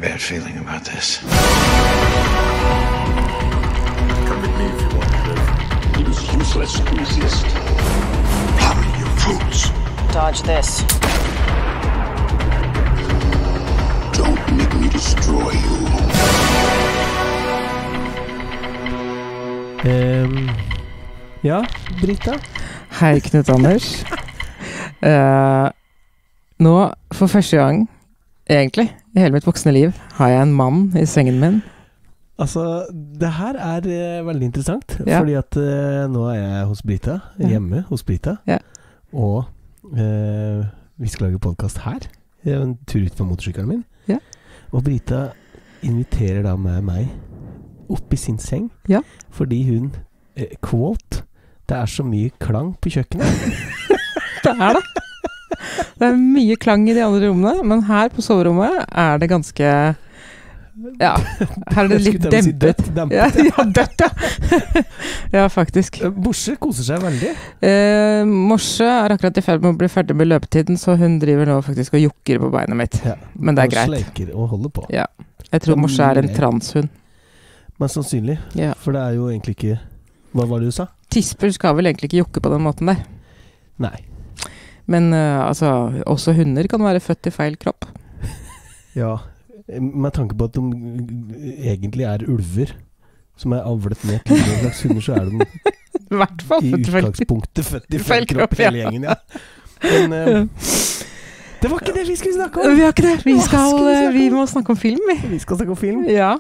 bad feeling about this. Come with me if you want to live. It is useless to resist. Come, you fools. Dodge this. Don't make me destroy you. Ja, Britta. Hei, Knut Anders. Nå, for første gang, egentlig, i hele mitt voksne liv, har jeg en mann i sengen min. Altså, det her er veldig interessant, Ja. fordi at nå er jeg hos Britta, hjemme hos Britta, Ja. og vi skal lage podcast her. Det er en tur ut på motorsykkelen min. Ja. Og Britta inviterer da med meg opp i sin seng, Ja. fordi hun, quote, det er så mye klang på kjøkkenet. Det er det. Det er mye klang i de andre rommene, men her på soverommet er det ganske... Ja, her er det litt Jeg skulle til å si dempet. dempet. Ja, dødt, ja. Ja, faktisk. Morse koser seg veldig. Morse er akkurat i ferd med å bli ferdig med løpetiden, så hun driver nå faktisk og jukker på beinet mitt. Ja. Men det er Og greit. Sleiker og holder på. Ja. Jeg tror Morse er en transhund. Men sannsynlig, Ja. for det er jo egentlig ikke... Hva var det du sa? Tisper skal vel egentlig ikke jukke på den måten der. Nei. Men altså, også hunder kan være født i feil kropp. Ja, med tanke på at de egentlig er ulver som er avlet ned til en slags hunder, så er de I hvert fall i født i feil kropp. utgangspunktet født i feil Feil kropp, kropp, ja. hele gjengen, ja. Men det var ikke det vi skulle snakke om! Vi har ikke det. Hva skal vi snakke om? Vi må snakke om film, vi. Vi skal snakke om film. Ja.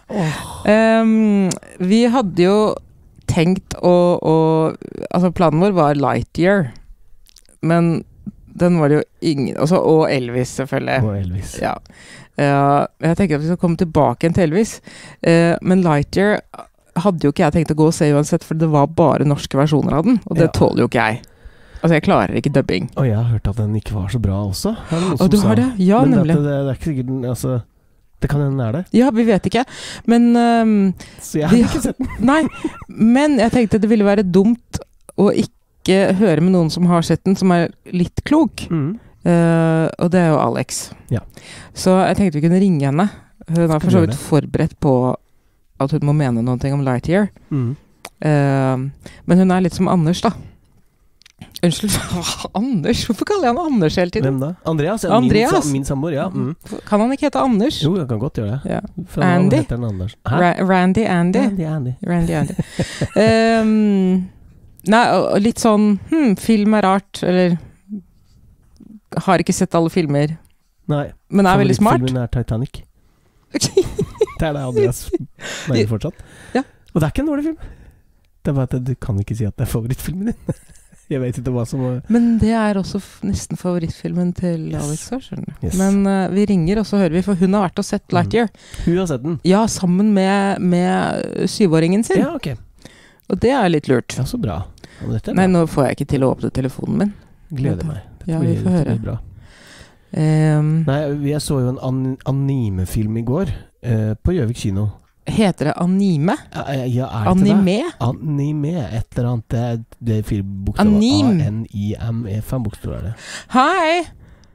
Vi hadde jo tenkt altså planen vår var Lightyear, men den var det jo ingen, og Elvis selvfølgelig. Og Elvis. Ja. Jeg tenker at vi skal komme tilbake igjen til Elvis, men Lightyear hadde jo ikke jeg tenkt å gå og se uansett, for det var bare norske versjoner av den, og det Ja. tåler jo ikke jeg. Altså, jeg klarer ikke dubbing. Og jeg har hørt at den ikke var så bra også. Er det noen Og som du sa? har det? Ja, Men nemlig. det er ikke sikkert den, altså, det kan hende den er det. Ja, vi vet ikke, men Så jeg har Vi- ikke sett den. nei, men jeg tenkte det ville være dumt å ikke høre med noen som har sett den, som er litt klok. Og det er jo Alex. Ja. Så jeg tenkte vi kunne ringe henne. Hun er for så gjøre vidt forberedt på at hun må mene noe om Lightyear. Men hun er litt som Anders, da. Unnskyld, Anders? Hvorfor kaller jeg han Anders hele tiden? Hvem da? Andreas? Ja, Andreas? Min samboer, ja. Kan han ikke hete Anders? Jo, jeg kan godt gjøre det. Ja. For han Andy? heter den Anders. Hæ? Randy Andy? Andy. Randy Andy. Nei, og litt sånn film er rart, eller har ikke sett alle filmer, Nei. men er veldig smart. Filmen er Titanic. Det er det Andreas mener fortsatt. Ja. Og det er ikke en dårlig film. Det er bare at du kan ikke si at det er favorittfilmen din. Jeg vet ikke hva som... Men det er også nesten favorittfilmen til Yes. Alex Sarsen. Yes. Men vi ringer, og så hører vi, for hun har vært og sett Lightyear. Hun har sett den. Ja, sammen med 7-åringen sin. Ja, ok. Og det er litt lurt. Ja, så bra. Ja, men dette er Nei, bra. nå får jeg ikke til å åpne telefonen min. Gleder meg. Dette Ja, vi får dette høre. blir bra. Ehm, Nei, jeg så jo en animefilm i går på Gjøvik kino. heter det anime? Ja, er det Anime? det? Anime, et eller annet. Det er 4 bokstaver. Anim. A-N-I-M-E, 5 bokstaver er det. Hei!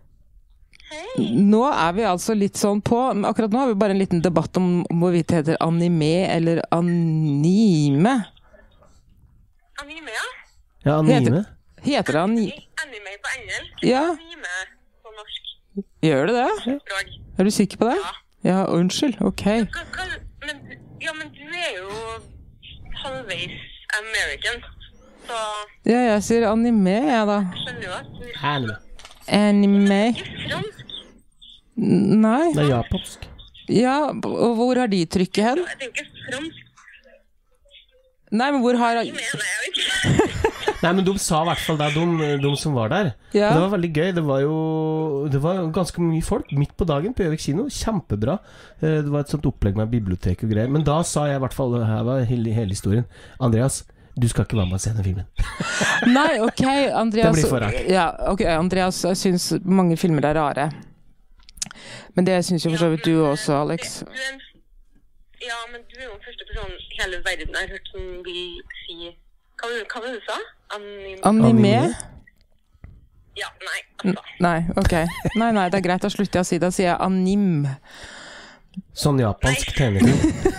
Nå er vi altså litt sånn på, men akkurat nå har vi bare en liten debatt om hvorvidt det heter anime eller anime. Anime, ja. Ja, anime. Heter det Anime på engelsk. Ja. Anime på norsk Gjør det det? språk. Er du sikker på det? Ja. Ja, unnskyld, ok. Men du er jo halvveis American, så Ja, jeg sier anime, jeg da. jeg skjønner jo at du Anime. Anime. ikke fransk. Nei. Det er japansk. Ja, og hvor har de trykket hen? Det er ikke fransk. Nei, men hvor har... Anime, nei, jeg vet ikke. Nei, men de sa i hvert fall det, de som var der. Ja. Og det var veldig gøy. Det var ganske mye folk midt på dagen på Gjøvik kino. Kjempebra. Det var et sånt opplegg med bibliotek og greier. Men da sa jeg i hvert fall, her var hele historien, Andreas, du skal ikke være med og se den filmen. Nei, ok, Andreas... Det blir for rart. Ja, ok, Andreas synes mange filmer er rare. Men det synes jo for så vidt du også, Alex. Ja, men du er jo den første personen i hele verden jeg har hørt som vil si... Hva var det du sa? Anime? Ja, nei, altså. Nei, ok. Nei, det er greit, da slutter jeg å si det. Da sier jeg anim. Sånn japansk tegnefilm.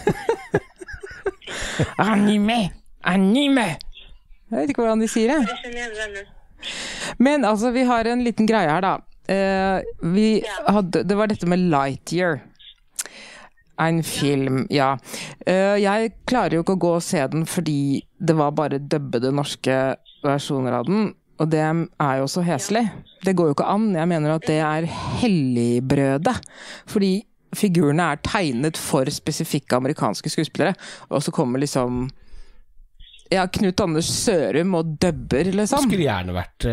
Anime! Jeg vet ikke hvordan de sier det. Det skjønner jeg vel. Men altså, vi har en liten greie her da. Det var dette med Lightyear. En film, ja. Jeg klarer jo ikke å gå og se den fordi det var bare dubbede norske versjoner av den, og det er jo så heslig. Det går jo ikke an. Jeg mener at det er helligbrødet, fordi figurene er tegnet for spesifikke amerikanske skuespillere, og så kommer liksom Knut Anders Sørum og dubber, liksom. Det skulle gjerne vært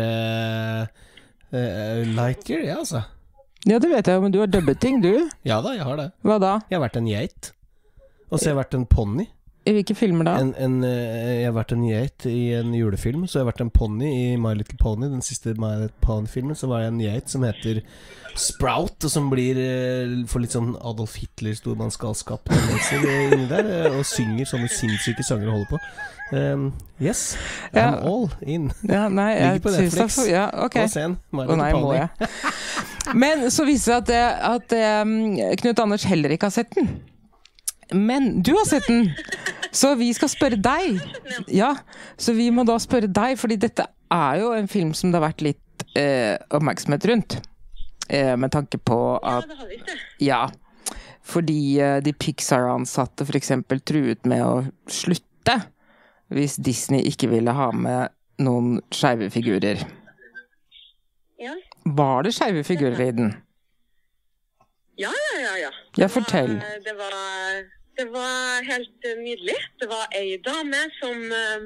Lightyear, ja, altså. Ja, det vet jeg, men du har dubbet ting, du. Ja da, jeg har det. Hva da? Jeg har vært en geit. Og så har jeg vært en ponni. I hvilke filmer da? Jeg har vært en geit i en julefilm, så jeg har vært en ponni i My Little Pony, den siste My Little Pony-filmen, så var jeg en geit som heter Sprout, og som blir for litt sånn Adolf Hitler-stormannsgalskap inni der, og synger sånne sinnssyke sanger og holder på. Yes, I'm all in. Ja, nei, ligger på Netflix. Ja, ok. Og se en My Little nei, Pony. må jeg. Men så viser det at Knut Anders heller ikke har sett den. Men du har sett den, så vi skal spørre deg. Ja, så vi må da spørre deg, fordi dette er jo en film som det har vært litt oppmerksomhet rundt. Med tanke på at ja, fordi de Pixar-ansatte for eksempel truet med å slutte hvis Disney ikke ville ha med noen skeive figurer. Ja. Var det skeive figurer i den? Ja. Ja, fortell. Det var helt nydelig. Det var ei dame som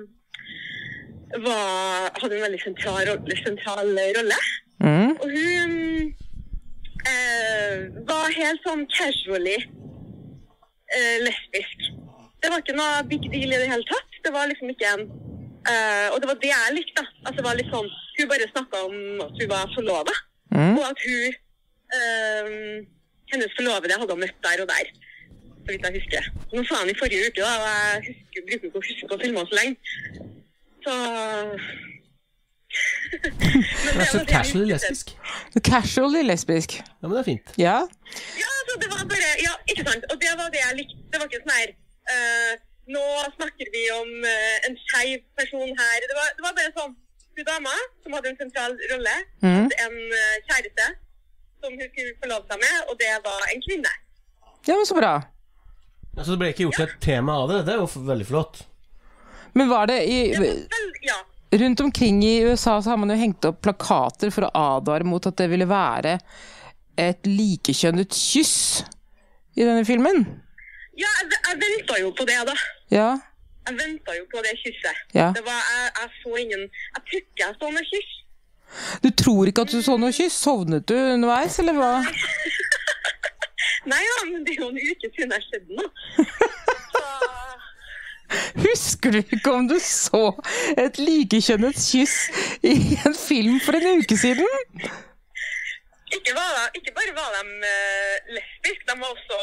hadde en veldig sentral rolle. Og hun var helt sånn casually lesbisk. Det var ikke noe big deal i det hele tatt. Det var liksom ikke en og det var det jeg likte, da. Altså, det var litt sånn, hun bare snakket om at hun var forlovet, og at hennes forlovede hadde møtt der og der, så vidt jeg husker. Nå sa han i forrige uke, da, og jeg bruker ikke å huske på filmen så lenge. Så... Det er så casually lesbisk. Casually lesbisk. Ja, men det er fint. Ja? Ja, så det var bare, ja, ikke sant, og det var det jeg likte. Det var ikke sånn her, nå snakker vi om en skeiv person her. Det var bare sånn, hun dama som hadde en sentral rolle, hadde en kjæreste som hun skulle forlove seg med, og det var en kvinne. Ja, men så bra. Altså, det ble ikke gjort et tema av det. Det er jo veldig flott. Men var det ja. Rundt omkring i USA så har man jo hengt opp plakater for å advare mot at det ville være et likekjønnet kyss i denne filmen. Ja, jeg ventet jo på det da. Ja. Jeg ventet jo på det kysset. Ja. Det var, jeg så ingen, jeg tror ikke jeg så noe kyss. Du tror ikke at du så noe kyss? Sovnet du underveis, eller hva? Nei, ja, men det er jo en uke siden jeg skjedde nå. Husker du ikke om du så et likekjønnet kyss i en film for en uke siden? Ikke bare var de lesbisk, de var også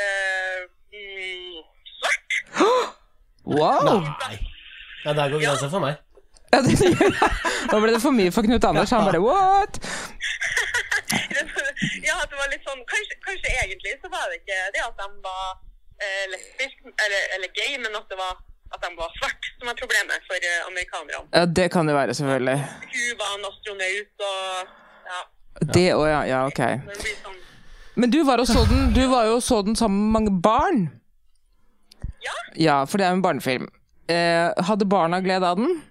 svart. Wow! Nei. Ja, der går grensen for meg. Ja, nå ble det for mye for Knut Anders. Han bare, what? Ja, det var litt sånn, kanskje egentlig så var det ikke det at de var lesbisk, eller gay, men at det var at de var svart, som var problemet for amerikanerne. Ja, det kan det være, selvfølgelig. Hun var en astronaut, og ja. Det også, ja, ok. Sånn. Men du var jo så den sammen med mange barn. Ja? Ja, for det er en barnefilm. Hadde barna glede av den?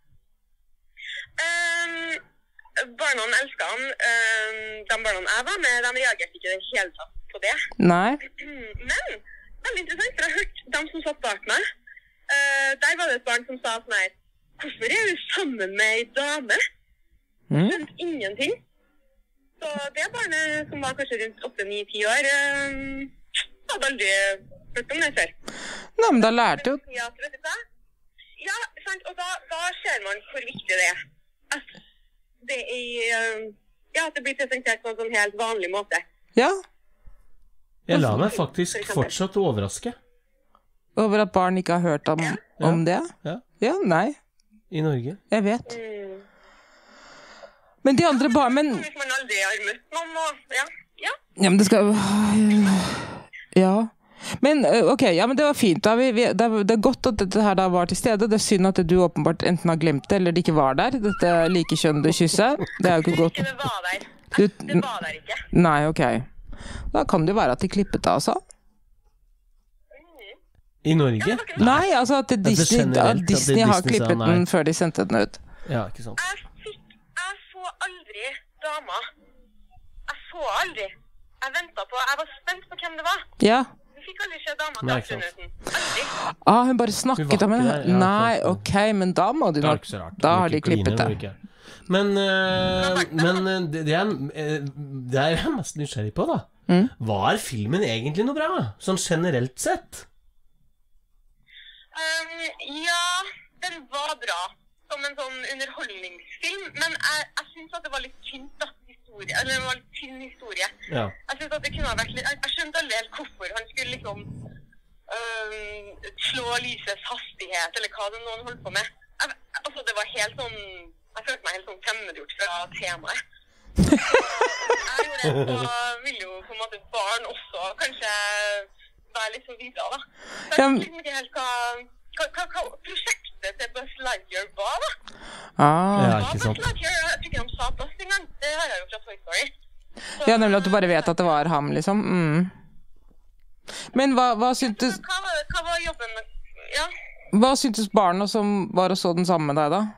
Barna elsket han. De barna jeg var med, de reagerte ikke i det hele tatt på det. Nei. Men, veldig interessant, for jeg har hørt dem som satt bak meg. Der var det et barn som sa sånn her, hvorfor er du sammen med en dame? Skjønte ingenting. Så det barnet som var kanskje rundt 8-9-10 år, hadde aldri hørt om det før. Nei, men da lærte jo... Ja, sant, og da ser man hvor viktig det er. At det at det blir presentert på en sånn helt vanlig måte. Ja. Jeg lar meg faktisk fortsatt overraske. Over at barn ikke har hørt om det? Ja. Ja, nei. I Norge. Jeg vet. Men de andre barn, men... Hvis man aldri har møtt noen, og ja. Ja, men det skal... Ja. Men ok, ja, men det var fint. Det er godt at dette her da var til stede. Det er synd at du åpenbart enten har glemt det, eller det ikke var der. Dette likekjønnede kysset. Det er jo ikke godt. Det var der. Det var der ikke. Nei, ok. Da kan det jo være at de klippet det, altså. I Norge? Nei, altså at Disney har klippet den før de sendte den ut. Ja, ikke sant. Jeg så aldri dama. Jeg så aldri. Jeg ventet på, jeg var spent på hvem det var. Ja. Du fikk aldri se dama til Aftenuten. Aldri. Hun bare snakket om henne. Ja, nei, ok, men da må de nok. Da har de klippet det. Men det er jeg mest nysgjerrig på, da. Var filmen egentlig noe bra? Sånn generelt sett? Ja, den var bra. Som en sånn underholdningsfilm. Men jeg synes at det var litt tynt, da. Eller det var litt tynn historie. Ja. Jeg synes at det kunne ha vært litt... Jeg skjønte aldri helt hvorfor han skulle liksom slå lysets hastighet, eller hva det noen holdt på med. Altså, det var helt sånn... Jeg følte meg helt sånn fremmedgjort fra temaet. Jeg gjorde det, og ville jo på en måte barn også kanskje være litt så videre, da. Så jeg vet liksom ikke helt hva prosjektet til Buzz Lightyear var, da. Ja, ikke sant. Jeg tror ikke de sa Buzz engang. Det har jeg jo fra Toy Story. Så, ja, nemlig at du bare vet at det var ham, liksom. Men hva syntes... Hva var jobben med... Ja. Hva syntes barna som var og så den sammen med deg, da?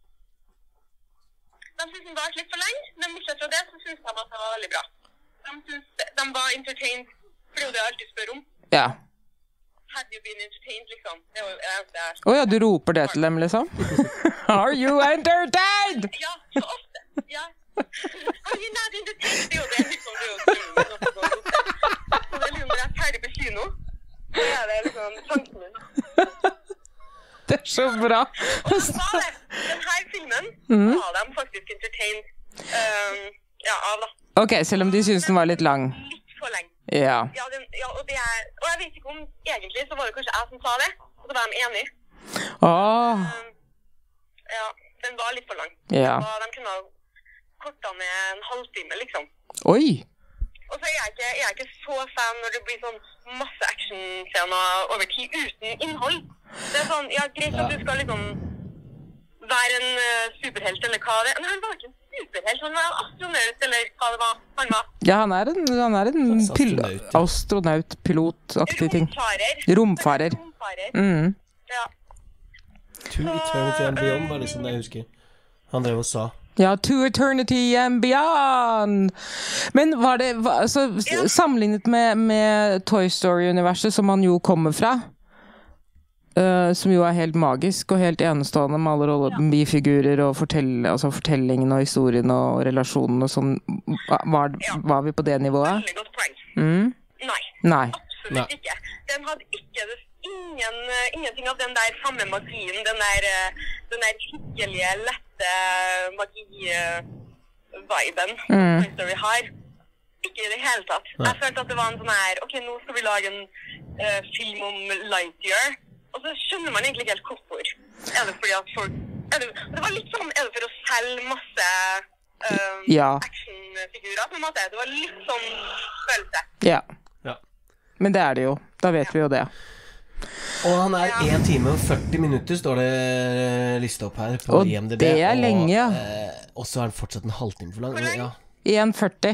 De syntes den var litt for lenge, men bortsett fra det, så syntes de at det var veldig bra. De var entertained, for det er jo det jeg alltid spør om. Ja. Have you been entertained, liksom? Det var det. Åja, du roper det til dem, liksom? Are you entertained? Ja, så ofte. Ja. Are you not entertained? Det er jo det, liksom. Det er jo det. Så det er liksom, når jeg er ferdig på kino, så er det liksom tanken min. Det er så bra. Og så var det, denne filmen var de faktisk entertained av, da. Ok, selv om de synes den var litt lang. Litt for lenge. Ja. Ja, og jeg vet ikke om egentlig så var det kanskje jeg som sa det, og så var de enige. Ja, den var litt for lang. Ja. De kunne ha kortet med en halvtime, liksom. Oi! Og så er jeg ikke så fan når det blir sånn masse actionscener over tid uten innhold. Det er sånn, ja, greit at du skal liksom være en superhelt, eller hva det er. Men han var ikke en superhelt, han var en astronaut, eller hva det var han var. Ja, han er en astronaut, pilot-aktig ting. Romfarer. Ja. To Eternity and Beyond var liksom det jeg husker. Han drev og sa. Ja, To Eternity and Beyond! Men var det, altså, sammenlignet med Toy Story-universet, som han jo kommer fra, som jo er helt magisk og helt enestående med alle bifigurer og fortellingen og historien og relasjonen og sånn, var vi på det nivået? Veldig godt poeng. Nei. Absolutt ikke. Den hadde ikke ingenting av den der samme magien, den der hyggelige, lette magi-viben Toy Story har. Ikke i det hele tatt. Jeg følte at det var en sånn her, ok, nå skal vi lage en film om Lightyear, og så skjønner man egentlig ikke helt hvorfor. Er det fordi at folk... Det var litt sånn, er det for å selge masse actionfigurer på en måte? Det var litt sånn følelse. Ja. Men det er det jo. Da vet vi jo det. Og han er 1 time og 40 minutter, står det listet opp her på IMDb. Og det er lenge, ja. Og så er den fortsatt en halvtime for lang. Ja. 1,40.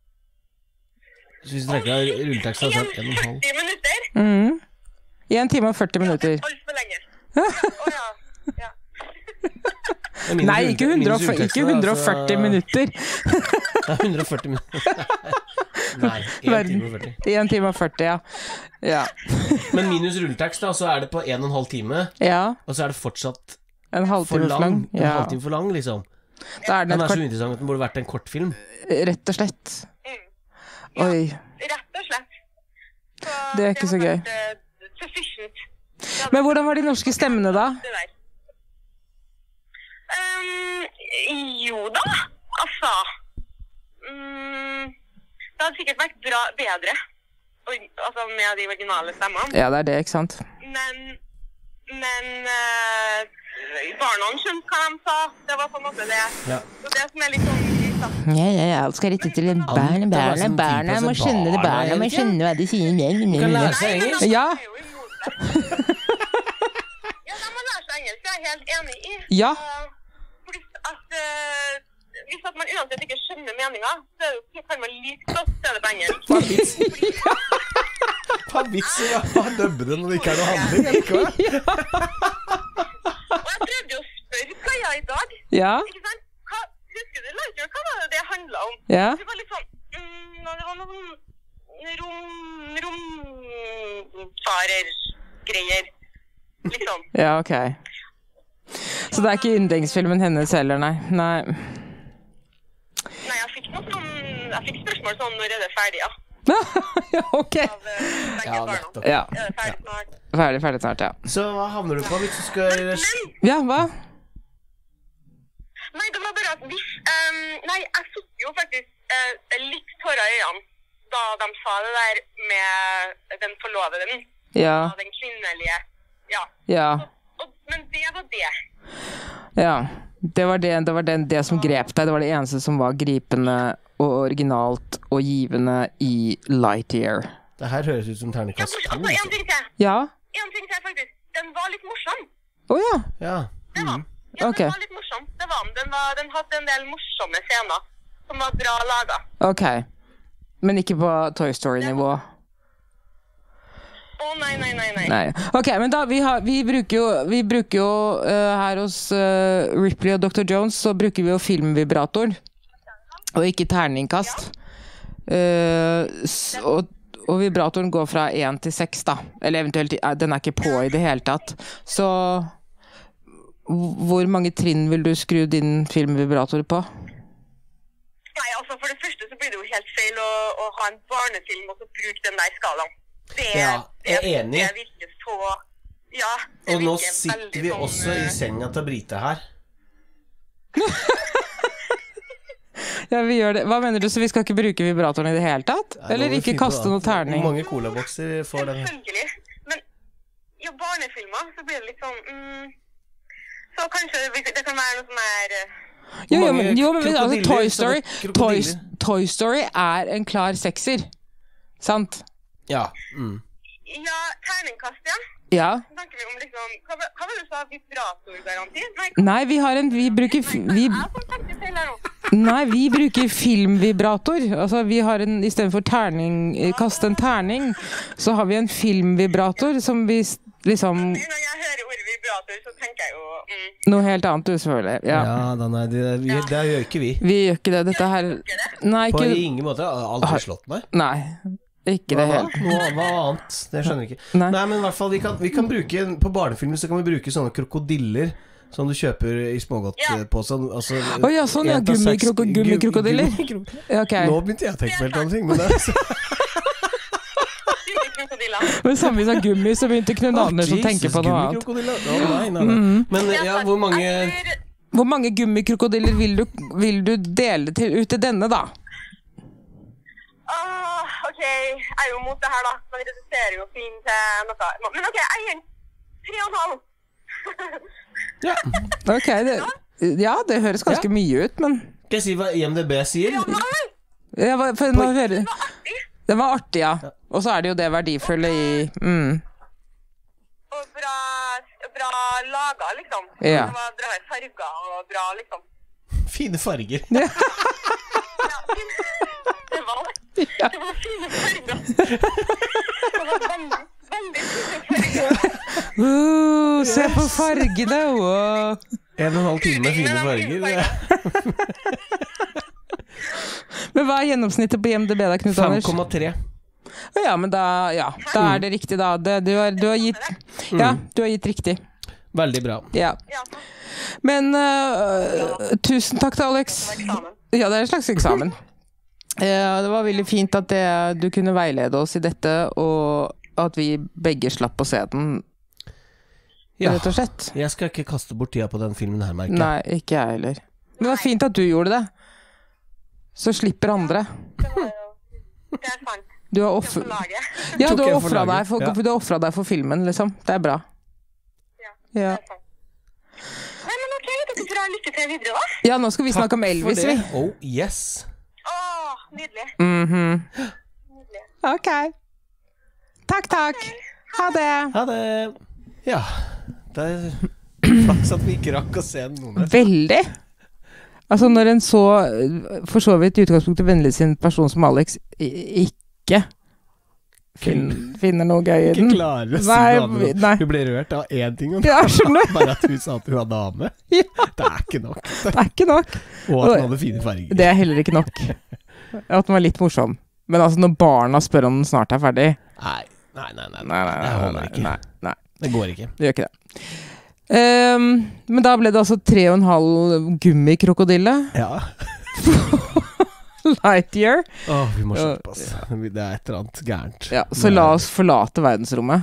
Så hvis du trekker av rulleteksten, så er det 1,5. 40 minutter? 1 time og 40 minutter. Ja, det er alt for lenge. Ja. Nei, ikke 140 minutter. Nei, 140 minutter. Nei, 1 time og 40. 1 time og 40, ja. Men minus rulletekst da, så er det på 1,5 time. Ja. Og så er det fortsatt en halvtime for lang. En halvtime for lang, liksom. Den er så interessant at den burde vært en kortfilm. Rett og slett. Oi. Rett og slett. Det er ikke så gøy. Men hvordan var de norske stemmene da? Jo da, altså det hadde sikkert vært bedre altså med de originale stemmene. Ja, det er det, ikke sant? Men barna skjønte hva de sa. Det var på en måte det. Så det som er litt sånn alt skal rette til en barna må skjønne det, barna må skjønne hva de sier. Kan lære seg engelsk. Ja, Ja, de må lære seg engelsk, det er jeg helt enig i. Ja. Fordi at hvis at man uansett ikke skjønner meningen, så kan man like godt se det på engelsk. Hva vitser jeg å døbbe det når det ikke er noe handling? Ikke? Og jeg prøvde jo å spørre Kaja i dag, ja, ikke sant? Husker du, Lightyear, hva var det handlet om? ja. Det var litt sånn, det var noen romfarer-greier, liksom. Ja, ok. Så det er ikke yndlingsfilmen hennes heller, nei. Nei, jeg fikk spørsmål sånn, når er det ferdig, ja? Ja, ok. Av begge barna. nettopp. Ja, Er det ferdig snart? ferdig snart, ja. Så hva havner du på hvis du skal... Ja, hva? Nei, det var bare at hvis... nei, jeg fikk jo faktisk litt tårer i øynene da de sa det der med den forlovede min, Ja, den kvinnelige, ja. ja, Men det var det. ja. Det var det som grep deg. Det var det eneste som var gripende og originalt og givende i Lightyear. Det her høres ut som Ja, terningkast 2. altså, en ting til. Ja? En ting til faktisk. Den var litt morsom. Åja, Ja. Det var den. Ja, Ok. den var litt morsom. Det var den. Den hadde en del morsomme scener som var bra laget. ok. Men ikke på Toy Story-nivå? Nei. Nei. Ok, men da, vi bruker jo her hos Ripley og Dr. Jones, så bruker vi jo filmvibrator, og ikke terningkast. Og vibratoren går fra 1 til 6 da, eller eventuelt, den er ikke på i det hele tatt. Så hvor mange trinn vil du skru din filmvibrator på? Nei, altså for det første så blir det jo helt feil å ha en barnefilm og så bruke den der skalaen. Ja, jeg er enig. Det virker så... Ja, det Og nå virker sitter veldig vi sånn, også i senga til Brite her. Ja, vi gjør det. Hva mener du, så vi skal ikke bruke vibratoren i det hele tatt? Nei, Eller nå må vi ikke finne på kaste det. noe terning? Hvor mange colabokser får den? Selvfølgelig. Men i barnefilmer så blir det litt sånn... så kanskje det kan være noe som er... Jo, mange men altså, krokodiller, Toy Story er en klar 6'er. Sant? Ja. Ja, terningkast, ja. Ja. Så snakker vi om liksom... Hva var det du sa? Vibratorgaranti? Nei, vi bruker vi bruker filmvibrator. Altså, vi har en, i stedet for kaste en terning, så har vi en filmvibrator som vi liksom... Når jeg hører ordet vibrator, så tenker jeg jo... Noe helt annet, du, selvfølgelig. Ja. Det gjør ikke vi. Vi gjør ikke det. Dette her... Nei, På ikke... ingen måte. Jeg har aldri slått meg. Nei, ikke det helt. Hva annet? Det skjønner jeg ikke. Nei. Nei, men i hvert fall vi kan bruke, på barnefilmer så kan vi bruke sånne krokodiller som du kjøper i smågodtpåsen. Altså, Ja, sånn, ja, gummikrokodiller. Ja, ok. Nå begynte jeg å tenke på helt andre ting, men det er Men samme vi sa gummi, så begynte Knut Anders å tenke på noe annet. Nei. Men ja, hvor mange gummikrokodiller vil du dele ut til denne, da? Ok, jeg er jo mot det her da. Man reduserer jo film til noe. Men ok, jeg gir den 3,5. Ja. Ok, det høres ganske mye ut, men... Skal jeg si hva IMDb sier? Det var artig, ja. Og så er det jo det verdifulle i... Og bra laget, liksom. Ja. Det var bra farger og bra, liksom. Fine farger. Det var det. Det var fine farger. Det var veldig fine farger. Se på fargene! Wow. 1,5 time med fine farger. Men hva er gjennomsnittet på IMDb da, Knut Anders? 5,3. Ja, men da er det riktig da. Du har gitt riktig. Veldig bra. Ja. Men tusen takk til Alex. Ja, det er en slags eksamen. Det var veldig fint at du kunne veilede oss i dette, og at vi begge slapp å se den, rett og slett. Jeg skal ikke kaste bort tida på den filmen her, merker jeg. Nei, ikke jeg heller. Men det var fint at du gjorde det. Så slipper andre. Det er sant. Du har Ja, du har offret deg for filmen, liksom. Det er bra. Ja. Ja. Nei, men ok, dere får ha lykke til videre da. Ja, nå skal vi snakke om Elvis, vi. Oh, yes. Nydelig. Nydelig. Ok. Takk. Ha det. Ha det. Ja, det flaks at vi ikke rakk å se noen. Veldig. Altså, når en for så vidt i utgangspunktet vennlig sin person som Alex ikke finner noe gøy i den. Ikke klarer å si noe annet. Nei. Hun ble rørt av én ting, og Ja, skjønner du? bare at hun sa at hun var dame. Ja. Det er ikke nok. Det er ikke nok. Og at hun hadde fine farger. Det er heller ikke nok. At den var litt morsom. Men altså, når barna spør om den snart er ferdig. Nei. Det holder ikke. Nei. Det går ikke. Det gjør ikke det. Men da ble det altså 3,5 gummikrokodille. Ja. Lightyear. Vi må skjerpe oss. Det er et eller annet gærent. Ja, så la oss forlate verdensrommet.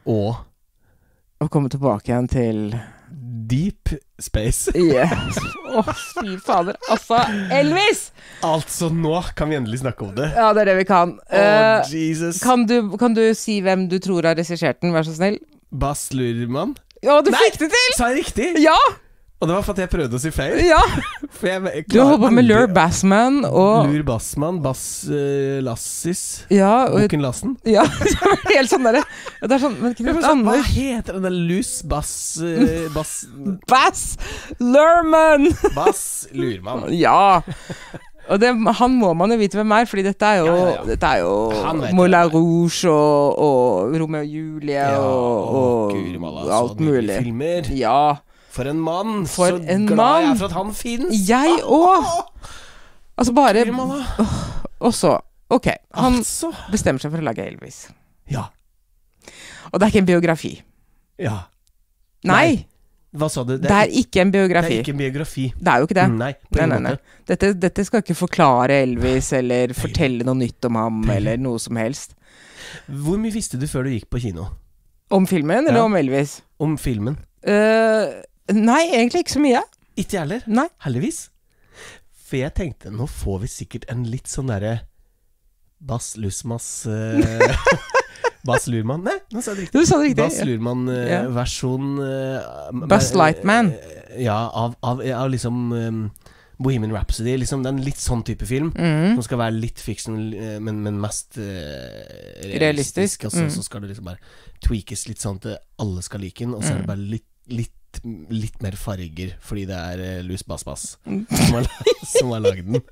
Og komme tilbake igjen til Deep Space. Yes. Fy fader. Altså, Elvis! Altså, nå kan vi endelig snakke om det. Ja, det er det vi kan. Jesus. Kan du si hvem du tror har regissert den, vær så snill? Baz Luhrmann. Ja, du fikk det til! Sa jeg riktig? Ja! Og det var for at jeg prøvde å si feil. Ja! Du holdt på med Lure Bassman og Lure Bassman, Bass Lassis, ja, Boken Lassen. Ja, helt sånn der. Det er sånn, men Knut Hva Anders heter den der Lus Bass Bass Luhrmann! Baz Luhrmann. Ja. Og han må man jo vite hvem er, fordi dette er jo Dette er jo Moulin Rouge og Romeo og Julie og alt mulig filmer. Ja. For en mann. For så en glad mann. jeg er for at han finnes. Jeg òg. Altså bare Og så ok, han bestemmer seg for å lage Elvis. Ja. Og det er ikke en biografi. Ja. Nei. Hva sa du? Det er ikke en biografi. Det er ikke en biografi. Det er jo ikke det. Nei, på ingen måte. Dette skal ikke forklare Elvis eller fortelle noe nytt om ham eller noe som helst. Hvor mye visste du før du gikk på kino? Om filmen eller om Elvis? Om filmen. Nei, egentlig ikke så mye. Ikke jeg heller. Nei. Heldigvis. For jeg tenkte, nå får vi sikkert en litt sånn derre Baz Luhrmann. Nei, nå sa jeg det riktig. Du sa det riktig. Baz Luhrmann-versjon Buzz Lightman. Ja, av liksom Bohemian Rhapsody. Liksom, det er en litt sånn type film som skal være litt fiction, men mest realistisk. Og så skal det liksom bare tweakes litt sånn at alle skal like den, og så er det bare litt mer farger, fordi det er Lus Bass som har laget den.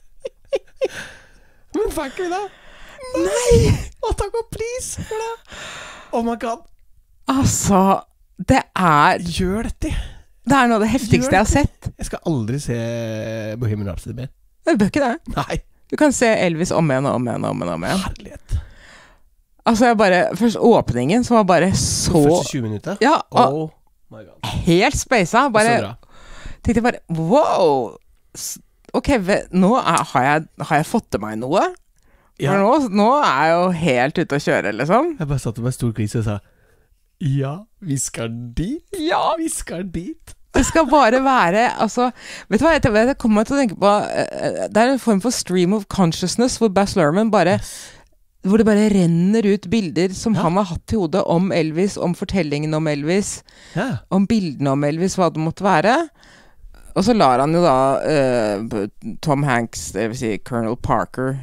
Men fuck vi da? Nei! Takk og please for det. Oh my god. Altså, det er Gjør dette. Det er noe av det heftigste jeg har sett. Jeg skal aldri se Bohemian Rhapsody mer. Du bør ikke det. Nei. Du kan se Elvis om igjen. Herlighet. Altså, først åpningen, som var bare så første 20 minutter? Ja, oh my god. Helt spacet. Tenkte jeg bare, wow. Ok, nå har jeg fått til meg noe. Ja. For nå er jeg jo helt ute å kjøre, liksom. Jeg bare satt med stor klis og sa ja, vi skal dit. Ja, vi skal dit. Det skal bare være, altså, vet du hva, jeg kommer til å tenke på, det er en form for stream of consciousness hvor Baz Luhrmann hvor det bare renner ut bilder som han har hatt i hodet om Elvis, om fortellingen om Elvis, om bildene om Elvis, hva det måtte være. Og så lar han jo da Tom Hanks, det vil si Colonel Parker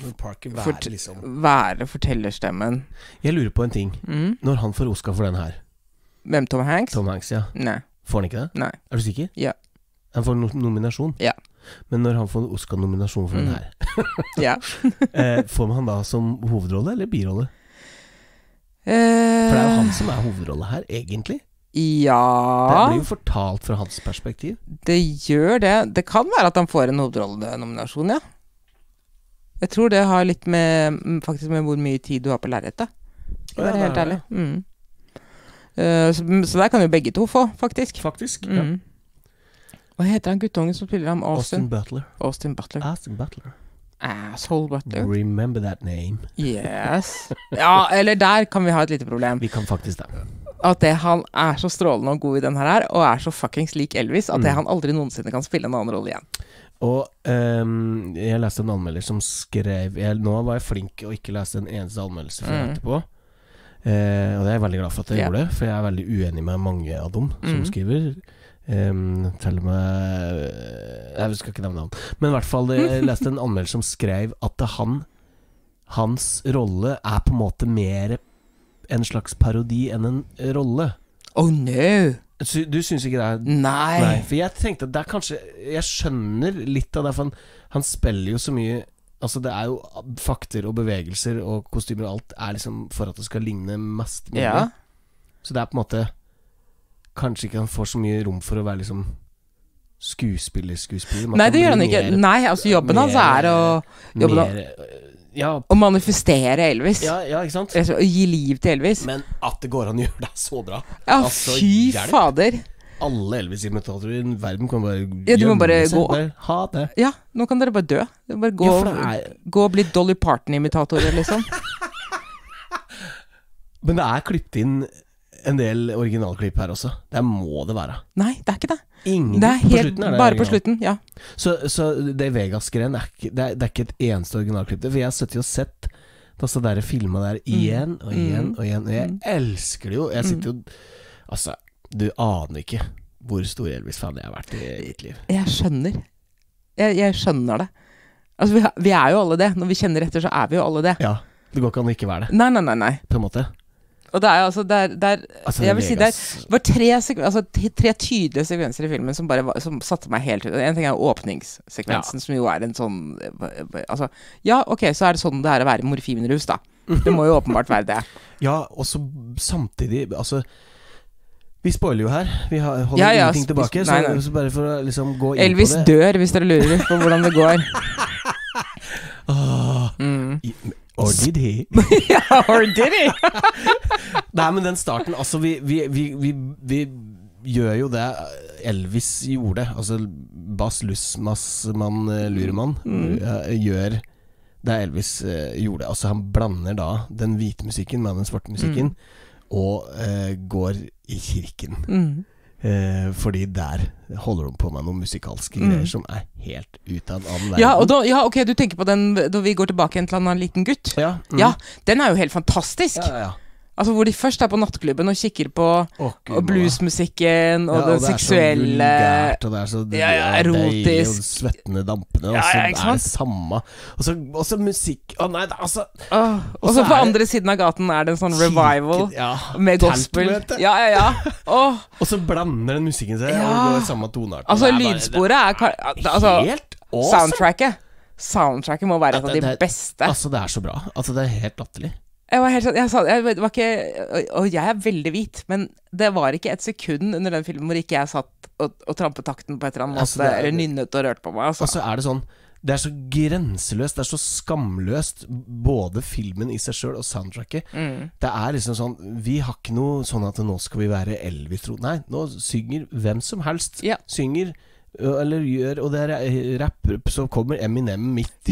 være fortellerstemmen. Jeg lurer på en ting. Når han får Oscar for den her. Hvem, Tom Hanks? Tom Hanks, ja. Nei. Får han ikke det? Nei. Er du sikker? Ja. Han får nominasjon? Ja. Men når han får Oscar-nominasjon for den her ja. får han da som hovedrolle eller birolle? For det er jo han som er hovedrolle her, egentlig. Ja. Det blir jo fortalt fra hans perspektiv. Det gjør det. Det kan være at han får en hovedrollenominasjon, ja. Jeg tror det har litt med hvor mye tid du har på lerretet. Skal være helt ærlig. Så der kan jo begge to få, faktisk. Ja. Hva heter han guttungen som spiller ham? Austin Butler. Asshole Butler. Remember that name. Yes. Ja, eller der kan vi ha et lite problem. Vi kan faktisk det. At han er så strålende og god i den her, og er så fuckings lik Elvis, at han aldri noensinne kan spille en annen rolle igjen. Og jeg leste en anmelder som skrev nå var jeg flink og ikke leste en eneste anmeldelse før etterpå. Og det er jeg veldig glad for at jeg gjorde, for jeg er veldig uenig med mange av dem som skriver. Til og med jeg skal ikke nevne navn. Men i hvert fall jeg leste en anmeldelse som skrev at hans rolle på en måte mer en slags parodi enn en rolle. Oh no! Du syns ikke det Nei. For jeg tenkte det kanskje jeg skjønner litt av det, for han spiller jo så mye. Altså det jo fakter og bevegelser og kostymer og alt liksom for at det skal ligne mest mulig. Ja. Så det på en måte kanskje ikke han får så mye rom for å være liksom skuespiller. Nei, det gjør han ikke. Nei, altså jobben hans å manifestere Elvis. Ja, ikke sant? Å gi liv til Elvis. Men at det går an å gjøre det så bra. Ja, altså, fy fader. Alle Elvis-imitatorer i verden kan bare du må bare gå. Ha det. Ja, nå kan dere bare dø. Bare gå og bli Dolly Parton-imitatorer, liksom. Men det klippet inn en del originalklipp her også. Det må det være. Nei, det ikke det. Ingen det helt, på slutten det bare på slutten, ja. Så det Vegas-greien det ikke et eneste originalklipp. For jeg har sett altså der filmet der igjen og igjen og igjen. Og jeg elsker det jo. Jeg sitter jo altså, du aner ikke hvor stor Elvis-fan jeg har vært i mitt liv. Jeg skjønner. Jeg skjønner det. Altså, vi jo alle det. Når vi kjenner etter, så vi jo alle det. Ja, det går ikke an å ikke være det. Nei. På en måte. Og det altså, jeg vil si det var tre tydelige sekvenser i filmen som satte meg helt ut. En ting åpningssekvensen, som jo en sånn altså, ja, ok, så det sånn det å være morfinrus, da. Det må jo åpenbart være det. Ja, og så samtidig altså, vi spoiler jo her. Vi holder ingenting tilbake. Så bare for å liksom gå inn Elvis på det. Dør, hvis dere lurer på hvordan det går. Or did he? Ja, or did he? Nei, men den starten altså, vi gjør jo det Elvis gjorde. Altså Bas Lussmann Luremann gjør det Elvis gjorde. Altså han blander da den hvite musikken med den svarte musikken og går i kirken. Fordi der holder de på med noen musikalske greier som helt ut av en annen verden. Ja, og ok, du tenker på den da vi går tilbake til en liten gutt. Ja, ja, den jo helt fantastisk. Ja. Altså hvor de først på nattklubben og kikker på og bluesmusikken og det seksuelle. Og det så erotisk. Og svettende dampene. Og så det samme. Og så musikk. Å nei, altså. Og så på andre siden av gaten det en sånn revival med gospel. Ja. Og så blander den musikken seg og går samme tonart. Altså lydsporet altså, helt awesome. Soundtracket må være et av de beste. Altså det så bra. Altså det helt latterlig. Jeg var ikke, og jeg veldig hvit, men det var ikke et sekund under den filmen hvor ikke jeg satt og trampet takten på et eller annet måte, eller nynnet og rørt på meg. Altså. Og så det sånn, det så grenseløst, det så skamløst, både filmen i seg selv og soundtracket. Det liksom sånn, vi har ikke noe sånn at nå skal vi være Elvis-tro. Nei, nå synger hvem som helst. Synger eller gjør, og det rapper, så kommer Eminem midt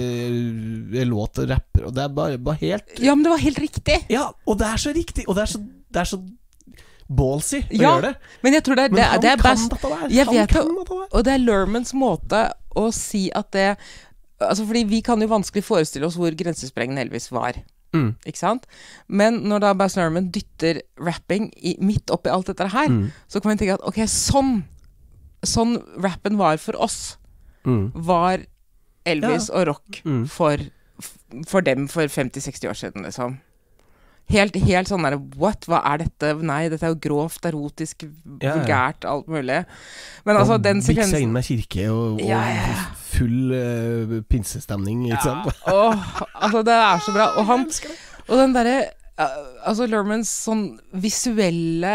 i låt og rapper, og det bare helt. Ja, men det var helt riktig. Ja, og det så riktig, og det så ballsy å gjøre det. Men jeg tror det best. Jeg vet det, og det Lermans måte å si at det, altså fordi vi kan jo vanskelig forestille oss hvor grensesprengende Elvis var. Ikke sant? Men når da Baz Luhrmann dytter rapping midt oppi alt dette her, så kan man tenke at ok, sånn rappen var for oss, var Elvis og rock for dem for 50-60 år siden, liksom. Helt sånn der, what? Hva dette? Nei, dette jo grovt, erotisk, vulgært, alt mulig. Men altså, den sekvensen... Biksa inn med kirke og full pinsestemning, ikke sant? Altså, det så bra. Og den derre, altså, Luhrmanns sånn visuelle...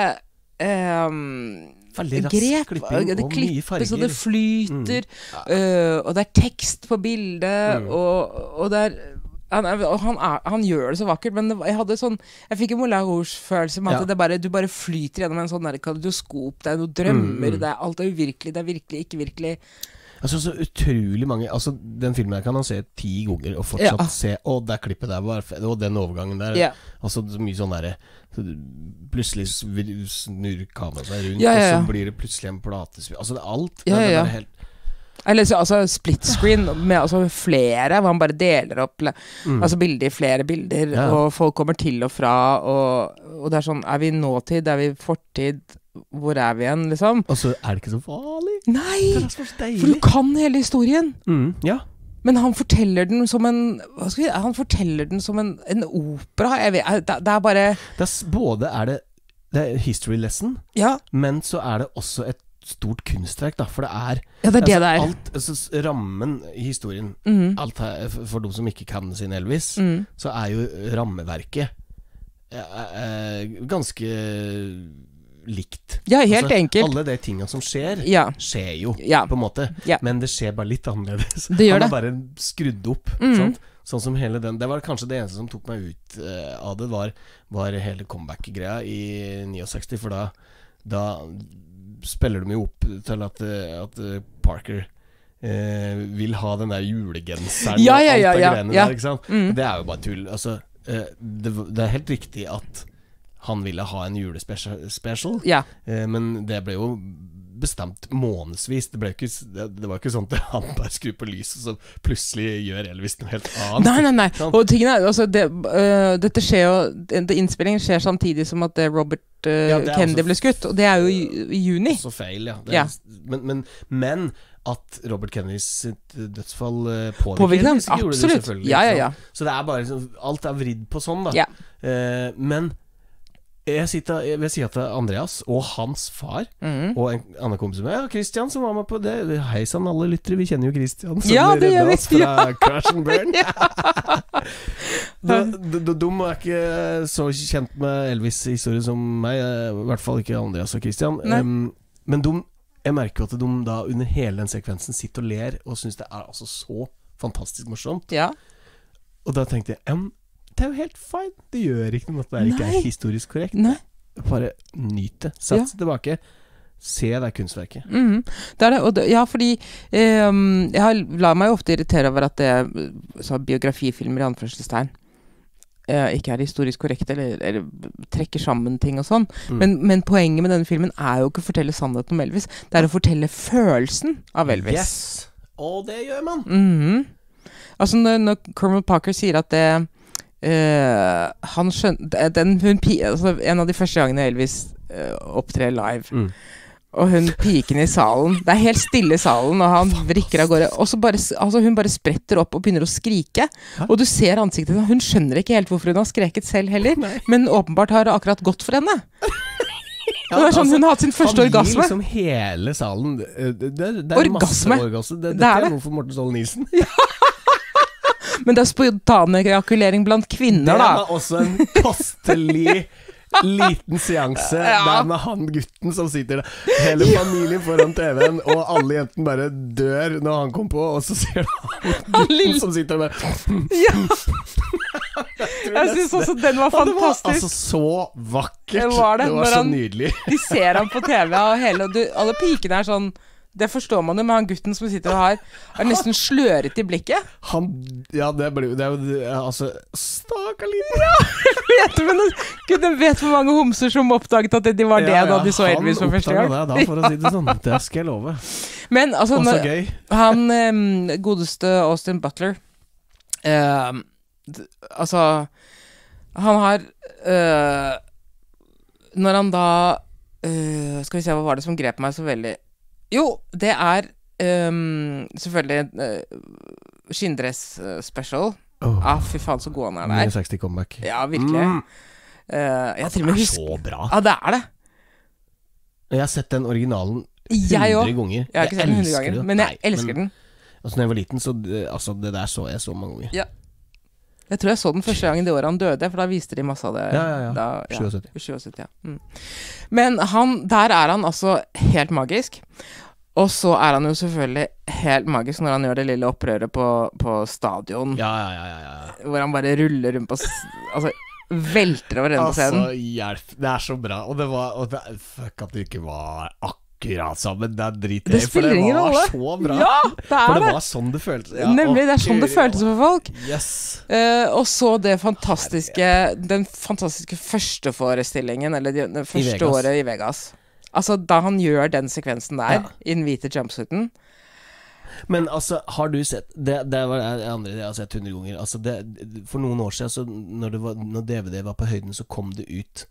grep, det klippes og det flyter og det tekst på bildet og det han gjør det så vakkert, men jeg fikk en Moulin Rouge-følelse med at du bare flyter gjennom en sånn der kaleidoskop, det noen drømmer, alt uvirkelig, det virkelig, ikke virkelig. Altså så utrolig mange, altså den filmen her kan man se 10 ganger og fortsatt se, det klippet der var fett, og den overgangen der, altså så mye sånn der, plutselig snur kameraet seg rundt, og så blir det plutselig en platesvig, altså alt, det bare helt. Eller altså split screen med flere, hvor han bare deler opp altså bilder i flere bilder, og folk kommer til og fra, og det sånn, vi i nåtid, vi i fortid, hvor er vi igjen, liksom? Og så er det ikke så farlig. Nei! Det er så For deilig. du kan hele historien. Ja. Men han forteller den som en hva skal vi, han forteller den som en opera. Jeg vet, det er bare Både det er history lesson, Ja, men så er det også et stort kunstverk, da. For det er ja det er det det er. alt, rammen i historien alt her, for de som ikke kan sin Elvis, så er jo rammeverket ganske likt. Ja, helt enkelt. Alle de tingene som skjer jo, Ja. på en måte. Ja. Men det skjer bare litt annerledes. Det gjør Han det. har bare skrudd opp. Sant? Sånn som hele den. Det var kanskje det eneste som tok meg ut av det, var hele comeback-greia i 69. For da spiller de jo opp til at Parker vil ha den der julegenseren Ja, og alt det ja. greiene der, ikke sant? Det er jo bare tull. Altså, det er helt riktig at han ville ha en julespecial, Ja. men det ble jo bestemt månedsvis. Det var ikke sånn at han bare skrur på lyset, så plutselig gjør Elvis noe helt annet. Nei. Og tingen er, altså, dette skjer jo innspillingen skjer samtidig som at Robert Kennedy ble skutt, og det er jo i juni. Også feil, ja. Ja. Men at Robert Kennedys dødsfall Påvirker han, Elvis, gjorde det absolutt. selvfølgelig, Ja. ikke sant? Så det er bare sånn, alt er vridd på sånn, da. Ja. Men jeg vil si at Andreas og hans far og en annen kompis med Christian, som var med på det. Hei sann, alle lyttere. Vi kjenner jo Christian, som Ja, det gjør redda vi. oss fra Crash and Burn. De er ikke så kjent med Elvis-historien som meg. I hvert fall ikke Andreas og Christian. Men jeg merker jo at de da under hele den sekvensen sitter og ler og syns det er altså så fantastisk morsomt. Ja. Og da tenkte jeg det er jo helt fine. Det gjør ikke noe at det ikke er historisk korrekt. Nei. Bare nyt det. Sats tilbake. Se det kunstverket. Det er det, og ja, fordi jeg lar meg jo ofte irritere over at så biografifilmer i anførselstegn ikke er historisk korrekte, eller trekker sammen ting og sånn. Men poenget med denne filmen er jo ikke å fortelle sannheten om Elvis. Det er å fortelle følelsen av Elvis. Yes! Og det gjør man. Altså når Cormac Parker sier at han skjønner en av de første gangene Elvis opptrer live, og hun piken i salen, det er helt stille i salen, og han vrikker av gårde, og så hun bare spretter opp og begynner å skrike, og du ser ansiktet hennes. Hun skjønner ikke helt hvorfor hun har skreket selv heller, men åpenbart har det akkurat gått for henne. Det er sånn, hun har hatt sin første orgasme. Han gir liksom hele salen det er Orgasme. masse orgasme. Det er noe for Morten Ståle Nilsen. Men det er spontane ejakulering blant kvinner, Det da. var også en kostelig liten seanse der med han gutten som sitter der. Hele familien foran TV-en, og alle jentene bare dør når han kom på, og så ser du han gutten som sitter der bare Jeg synes også den var fantastisk. Det var altså så vakkert. Det var så nydelig. De ser ham på TV, og alle pikene er sånn. Det forstår man jo med han gutten som sitter og har nesten sløret i blikket. Det er jo altså stakkars liten. Gud, de vet hvor mange homser som oppdaget at de var det da de så Elvis for første gang. Han oppdaget det da, for å si det sånn. Det skal jeg love. Men altså, også gøy. Han godeste Austin Butler altså han har når han da skal vi se, hva var det som grep meg så veldig. Jo, det er selvfølgelig skinndress special. Fy faen så god han er der. 69 comeback. Ja, virkelig. Jeg til og med husker så bra. Ja, det er det. Jeg har sett den originalen 100 ganger. Jeg har ikke sett den 100 ganger, men jeg elsker den. Altså, når jeg var liten, så det der så jeg så mange ganger. Ja. Jeg tror jeg så den første gangen det året han døde, for da viste de masse av det. Ja. 77, ja. Men der er han altså helt magisk. Og så er han jo selvfølgelig helt magisk når han gjør det lille opprøret på stadion. Ja. Hvor han bare ruller rundt på altså, velter over enden på scenen. Altså, hjelp. Det er så bra. Fuck at det ikke var akkurat sammen. Det er drit i, for det var så bra. Ja, det er for det det. var sånn det føltes. Ja, Nemlig, det er sånn det føltes for folk. Yes. Og så den fantastiske første forestillingen, eller det første året i Vegas. Altså, da han gjør den sekvensen der, i den hvite jumpsuiten. Men altså, har du sett det var det andre jeg har sett 100 ganger. Altså, for noen år siden, så når DVD var på høyden, så kom det ut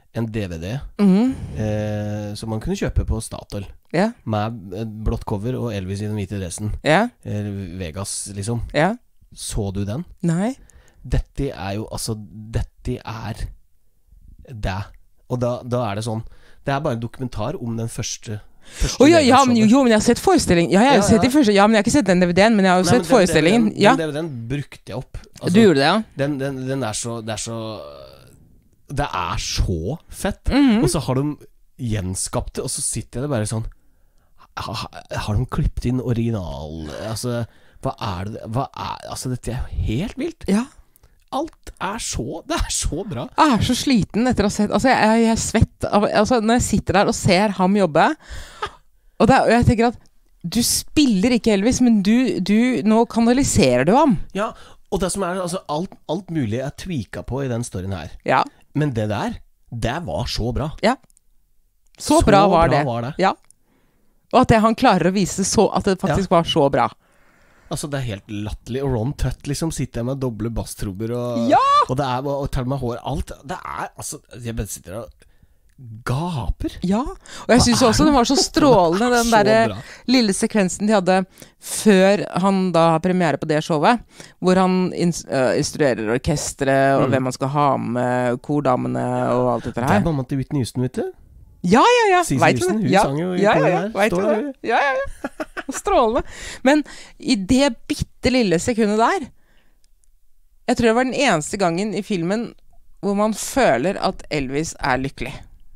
en DVD som man kunne kjøpe på Statoil. Ja. Med et blått cover og Elvis i den hvite dressen. Ja. Vegas, liksom. Ja. Så du den? Nei. Dette er jo, altså, dette er det. Og da er det sånn, det er bare en dokumentar om den første ja, men jeg har sett forestillingen. Ja, jeg har sett de første. Ja, men jeg har ikke sett den DVD-en, men jeg har jo sett forestillingen. Den DVD-en brukte jeg opp. Altså, du gjorde det, ja? Den er så det er så fett. Og så har de gjenskapt det, og så sitter jeg der bare sånn, har de klippet inn original? Altså, altså, dette er jo helt vilt. Ja. Det er så bra. Jeg er så sliten etter å ha sett. Altså, jeg er svett altså, når jeg sitter der og ser ham jobbe. Og jeg tenker at du spiller ikke Elvis, men nå kanaliserer du ham. Ja, og det som er, altså, alt mulig er tweaka på i den storyen her. Ja. Men det var så bra. Ja. Så bra var det. Ja. Og at han klarer å vise at det faktisk var så bra. Altså, det er helt latterlig. Og Ron Tutt liksom sitter med doble basstrommer og det er og tar med hår. Alt. Det er, altså, jeg bare sitter og gaper. Ja, og jeg synes også den var så strålende, den der lille sekvensen de hadde før han da har premiere på det showet, hvor han instruerer orkestret og hvem man skal ha med kordamene og alt dette her. Det er mamma til Whitney Houston, vet du? Ja. Vet du det? Hun sang jo i koret der. Ja. Strålende. Men i det bitte lille sekundet der, jeg tror det var den eneste gangen i filmen hvor man føler at Elvis er lykkelig.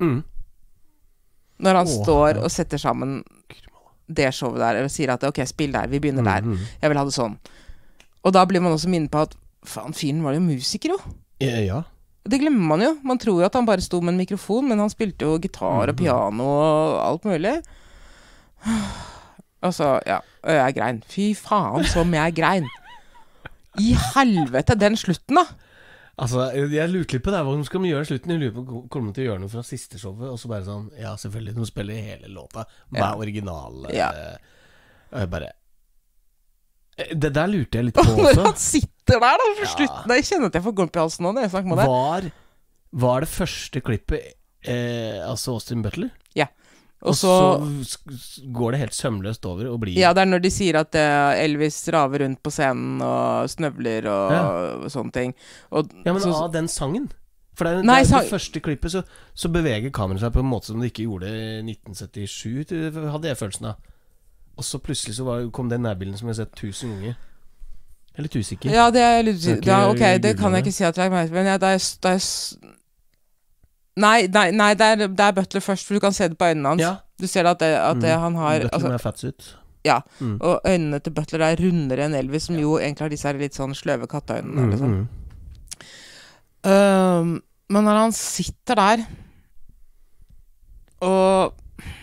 Når han står og setter sammen det showet der og sier at ok, spill der, vi begynner der, jeg vil ha det sånn. Og da blir man også minnet på at faen, fyren var jo musiker jo. Ja. Det glemmer man jo. Man tror jo at han bare sto med en mikrofon, men han spilte jo gitar og piano og alt mulig. Altså, ja, jeg grein. Fy faen som jeg grein. I helvete, den slutten da. Altså, jeg lurte litt på det. Hva skal vi gjøre i slutten? Jeg lurer på, kommer de til å gjøre noe fra siste showet? Og så bare sånn, ja, selvfølgelig, de spiller hele låta med original. Og jeg bare det der lurte jeg litt på også. Når han sitter der da, for slutten. Jeg kjenner at jeg får gulp i halsen nå når jeg snakker med det. Var det første klippet altså Austin Butler? Ja. Og så går det helt sømløst over og blir... Ja, det er når de sier at Elvis raver rundt på scenen og snøvler og sånne ting. Og ja, men av den sangen? For det første klippet så beveger kameraet seg på en måte som det ikke gjorde i 1977, hadde jeg følelsen av. Og så plutselig så kom den nærbilden som jeg har sett 1000 ganger. Jeg er litt usikker. Ja, det er litt usikker. Ja, ok, det kan jeg ikke si at jeg er. Men Nei, det er Butler først, for du kan se det på øynene hans. Ja. Du ser at han har... Butler med fats ut. Ja, og øynene til Butler er rundere enn Elvis, som jo egentlig har disse her litt sånn sløve katteøynene. Liksom. Men når han sitter der og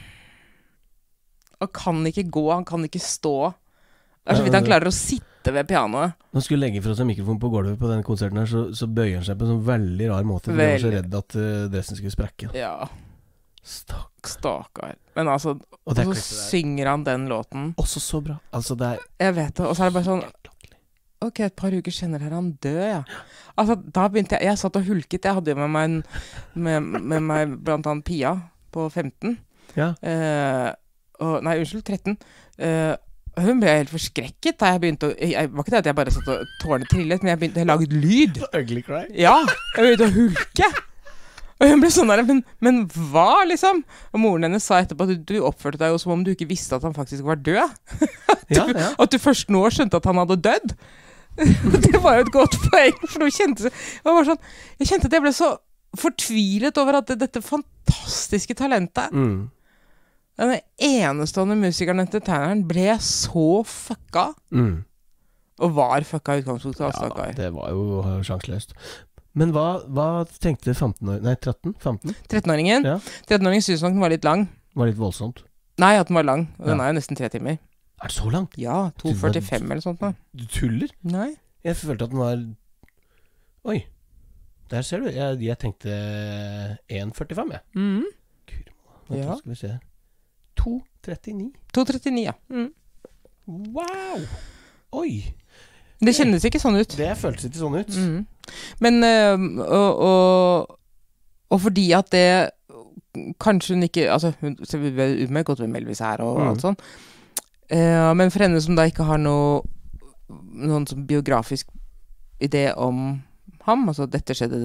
kan ikke gå, han kan ikke stå. Det er så vidt han klarer å sitte ved pianoet. Når han skulle legge fra seg mikrofon på gulvet på denne konserten her, så bøyer han seg på en sånn veldig rar måte, for han var så redd at dressen skulle sprekke. Ja. Stakkar. Men altså, og så synger han den låten. Også så bra. Altså, det er... Jeg vet det, og så er det bare sånn, ok, et par uker senere er han død, ja. Altså, da begynte jeg satt og hulket, jeg hadde jo med meg blant annet Pia på 15. Ja. Nei, unnskyld, 13. Hun ble helt forskrekket da jeg begynte å... var ikke det at jeg bare satt og tårene trillet, men jeg begynte å lage lyd. Ugly cry? Ja, jeg begynte å hulke. Og hun ble sånn der, men hva liksom? Og moren hennes sa etterpå at du oppførte deg jo som om du ikke visste at han faktisk var død. At du først nå skjønte at han hadde dødd. Det var jo et godt poeng, for jeg kjente at jeg ble så fortvilet over at dette fantastiske talentet... Den enestående musikeren og entertaineren ble så fucka. Og var fucka i utgangspunktet. Ja, det var jo sjanseløst. Men hva tenkte 13-åringen? Ja. 13-åringen synes nok den var litt lang. Var litt voldsomt? Nei, at den var lang. Den er jo nesten 3 timer. Er det så langt? Ja, 2,45 eller sånt da. Du tuller? Nei. Jeg følte at den var... Oi, der ser du. Jeg tenkte 1,45, jeg. Hva skal vi se? 2,39. 2,39, ja. Wow! Oi! Det kjennes ikke sånn ut. Det føltes ikke sånn ut. Men Og fordi at det kanskje hun ikke, altså hun ser utmerket godt hvem Elvis er og alt sånn, men for henne som da ikke har noen sånn biografisk idé om ham, altså dette skjedde,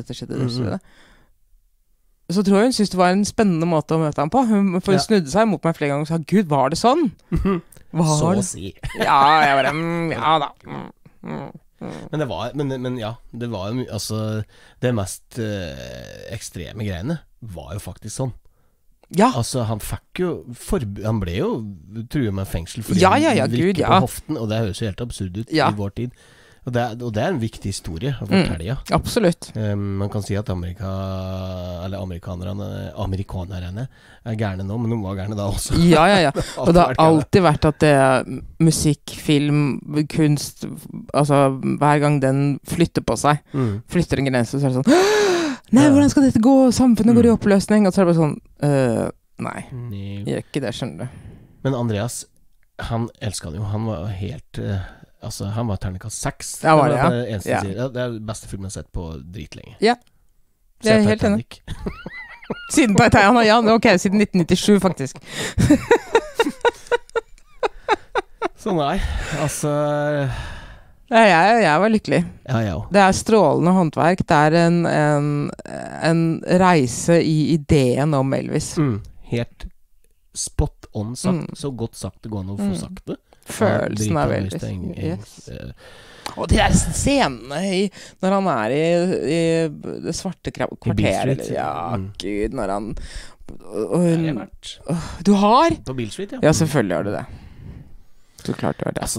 så tror jeg hun synes det var en spennende måte å møte ham på. Hun snudde seg mot meg flere ganger og sa, Gud, var det sånn? Så å si. Ja, jeg bare, ja da. Men det var, men ja, det var jo altså, det mest ekstreme greiene var jo faktisk sånn. Ja. Altså, han fikk jo han ble jo truet med fengsel fordi ja, han Gud, vrikker på hoften, og det høres jo helt absurd ut i vår tid. Og det er en viktig historie å fortelle, ja. Absolutt. Man kan si at amerikanerne er gærne nå, men de var gærne da også. Ja. Og det har alltid vært at det musikk, film, kunst, altså hver gang den flytter på seg, flytter en grense, så er det sånn, nei, hvordan skal dette gå? Samfunnet går i oppløsning. Og så er det bare sånn, nei, gjør ikke det, skjønner du. Men Andreas, han elsket han jo, han var helt... Altså, han var terningkast 6. Ja, var det, det er den beste filmen jeg har sett på dritlenge. Ja, det er helt enig. Siden Titanic, ja, ok, siden 1997 faktisk. Så nei, altså... Jeg var lykkelig. Ja. Det er strålende håndverk. Det er en reise i ideen om Elvis. Helt spot on sagt. Så godt sagt det går an å få sagt det. Følelsen av Elvis. Yes. Og de der scenene når han er i det svarte kvarteret. Ja, Gud, når han du har? På Beale Street, ja. Ja, selvfølgelig har du det. Så klart du har det. Altså,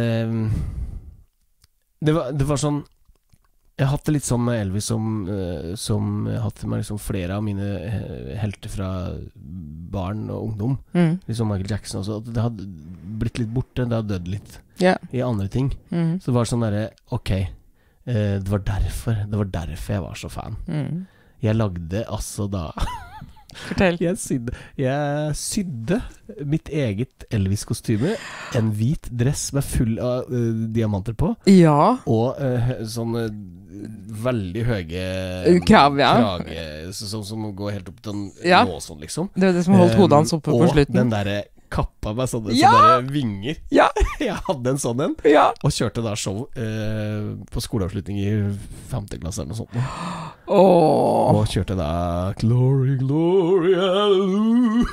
det var sånn, jeg har hatt det litt sånn med Elvis som jeg har hatt med liksom flere av mine helter fra barn og ungdom, liksom Michael Jackson også, at det hadde blitt litt borte, det hadde dødd litt i andre ting. Så det var sånn der, ok, det var derfor jeg var så fan. Jeg lagde altså da Fortell. Jeg sydde mitt eget Elvis-kostyme, en hvit dress med full av diamanter på, og sånne veldig høye krav, krage som går helt opp til låsen, liksom. Det var det som holdt hodet hans oppe på slutten. Og den der kappa med sånne vinger. Jeg hadde en sånn en, og kjørte da show på skoleavslutning i 5. klasse eller noe sånt. Og kjørte da Glory, glory, hallelujah.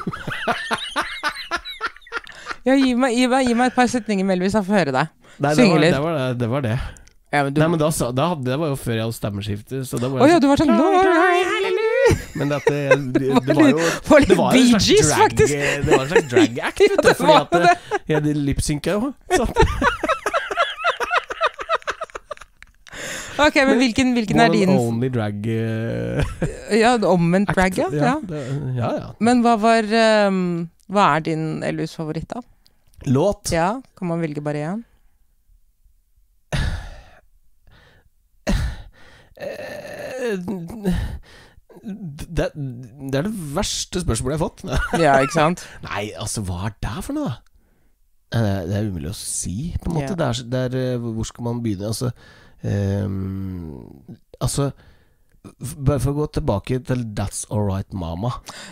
Ja, gi meg et par setninger, Melvis, jeg får høre deg. Nei, det var det. Ja, men Nei, men det var jo før jeg hadde stemmeskiftet, så da var ja, du var sånn men det var jo Bee Gees, faktisk. Det var en slags drag act, vet du, fordi at jeg hadde lip-synka jo. Ok, men hvilken er din? Only drag ja, omvendt drag, ja. Ja. Men hva er din Elvis-favoritt da? Låt? Ja, kan man velge bare en? Det er det verste spørsmålet jeg har fått. Ja, ikke sant? Nei, altså, hva er det for noe da? Det er umulig å si, på en måte. Det er hvor skal man begynne? Altså, bare for å gå tilbake til That's Alright Mama.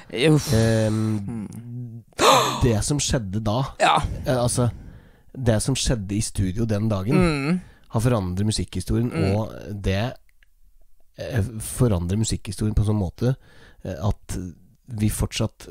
Det som skjedde da, altså, det som skjedde i studio den dagen, har forandret musikkhistorien, og det forandrer musikkhistorien på en sånn måte at vi fortsatt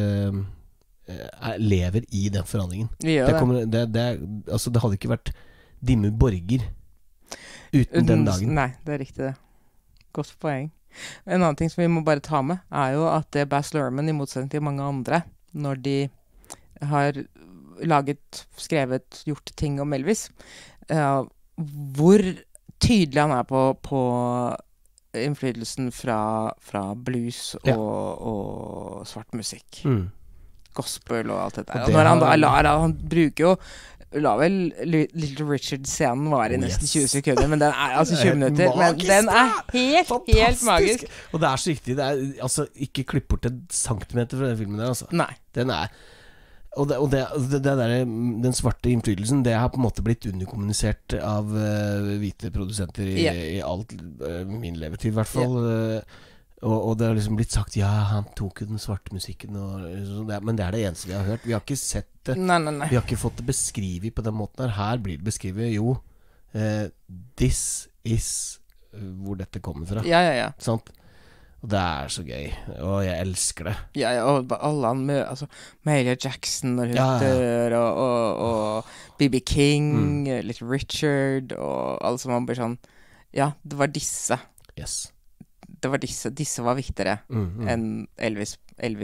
lever i den forandringen. Altså, det hadde ikke vært Dimmu Borgir uten den dagen. Nei, det er riktig det. Godt poeng. En annen ting som vi må bare ta med, er jo at Baz Luhrmann, i motsetning til mange andre, når de har laget, skrevet, gjort ting om Elvis, hvor tydelig han er på innflytelsen fra blues og svart musikk. Gospel og alt dette. Og når han bruker jo la vel Little Richard-scenen var i nesten 20 sekunder, men den er altså 20 minutter. Men den er helt magisk. Og det er så riktig. Det er altså ikke klipp bort en centimeter fra den filmen der, altså. Nei. Den er Og det der, den svarte innflytelsen, det har på en måte blitt underkommunisert av hvite produsenter i alt min levetid, i hvert fall. Og det har liksom blitt sagt ja, han tok jo den svarte musikken men det det eneste vi har hørt. Vi har ikke sett det. Nei. Vi har ikke fått det beskrevet på den måten her. Her blir det beskrevet jo this is hvor dette kommer fra. Ja. Sant? Og det så gøy. Og jeg elsker det. Ja, og alle han med, altså Mahalia Jackson når hun dør, og B.B. King, litt Richard, og alle som man blir sånn, ja, det var disse. Yes. Det var disse var viktigere enn Elvis.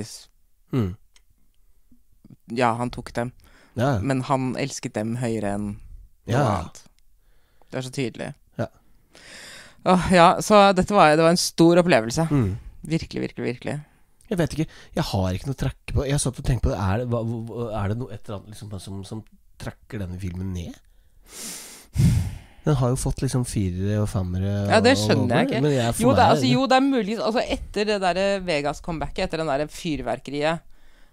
Ja, han tok dem. Ja. Men han elsket dem høyere enn noe annet. Det så tydelig. Ja, så det var en stor opplevelse. Virkelig, virkelig, virkelig. Jeg vet ikke, jeg har ikke noe å trekke på. Jeg satt og tenkte på det. Er det noe et eller annet liksom, som trekker denne filmen ned? Den har jo fått liksom 4 og 5-ere. Ja, det skjønner jeg ikke. Men Jo, det mulig. Altså, etter det der Vegas-comebacket, etter den der fyrverkeriet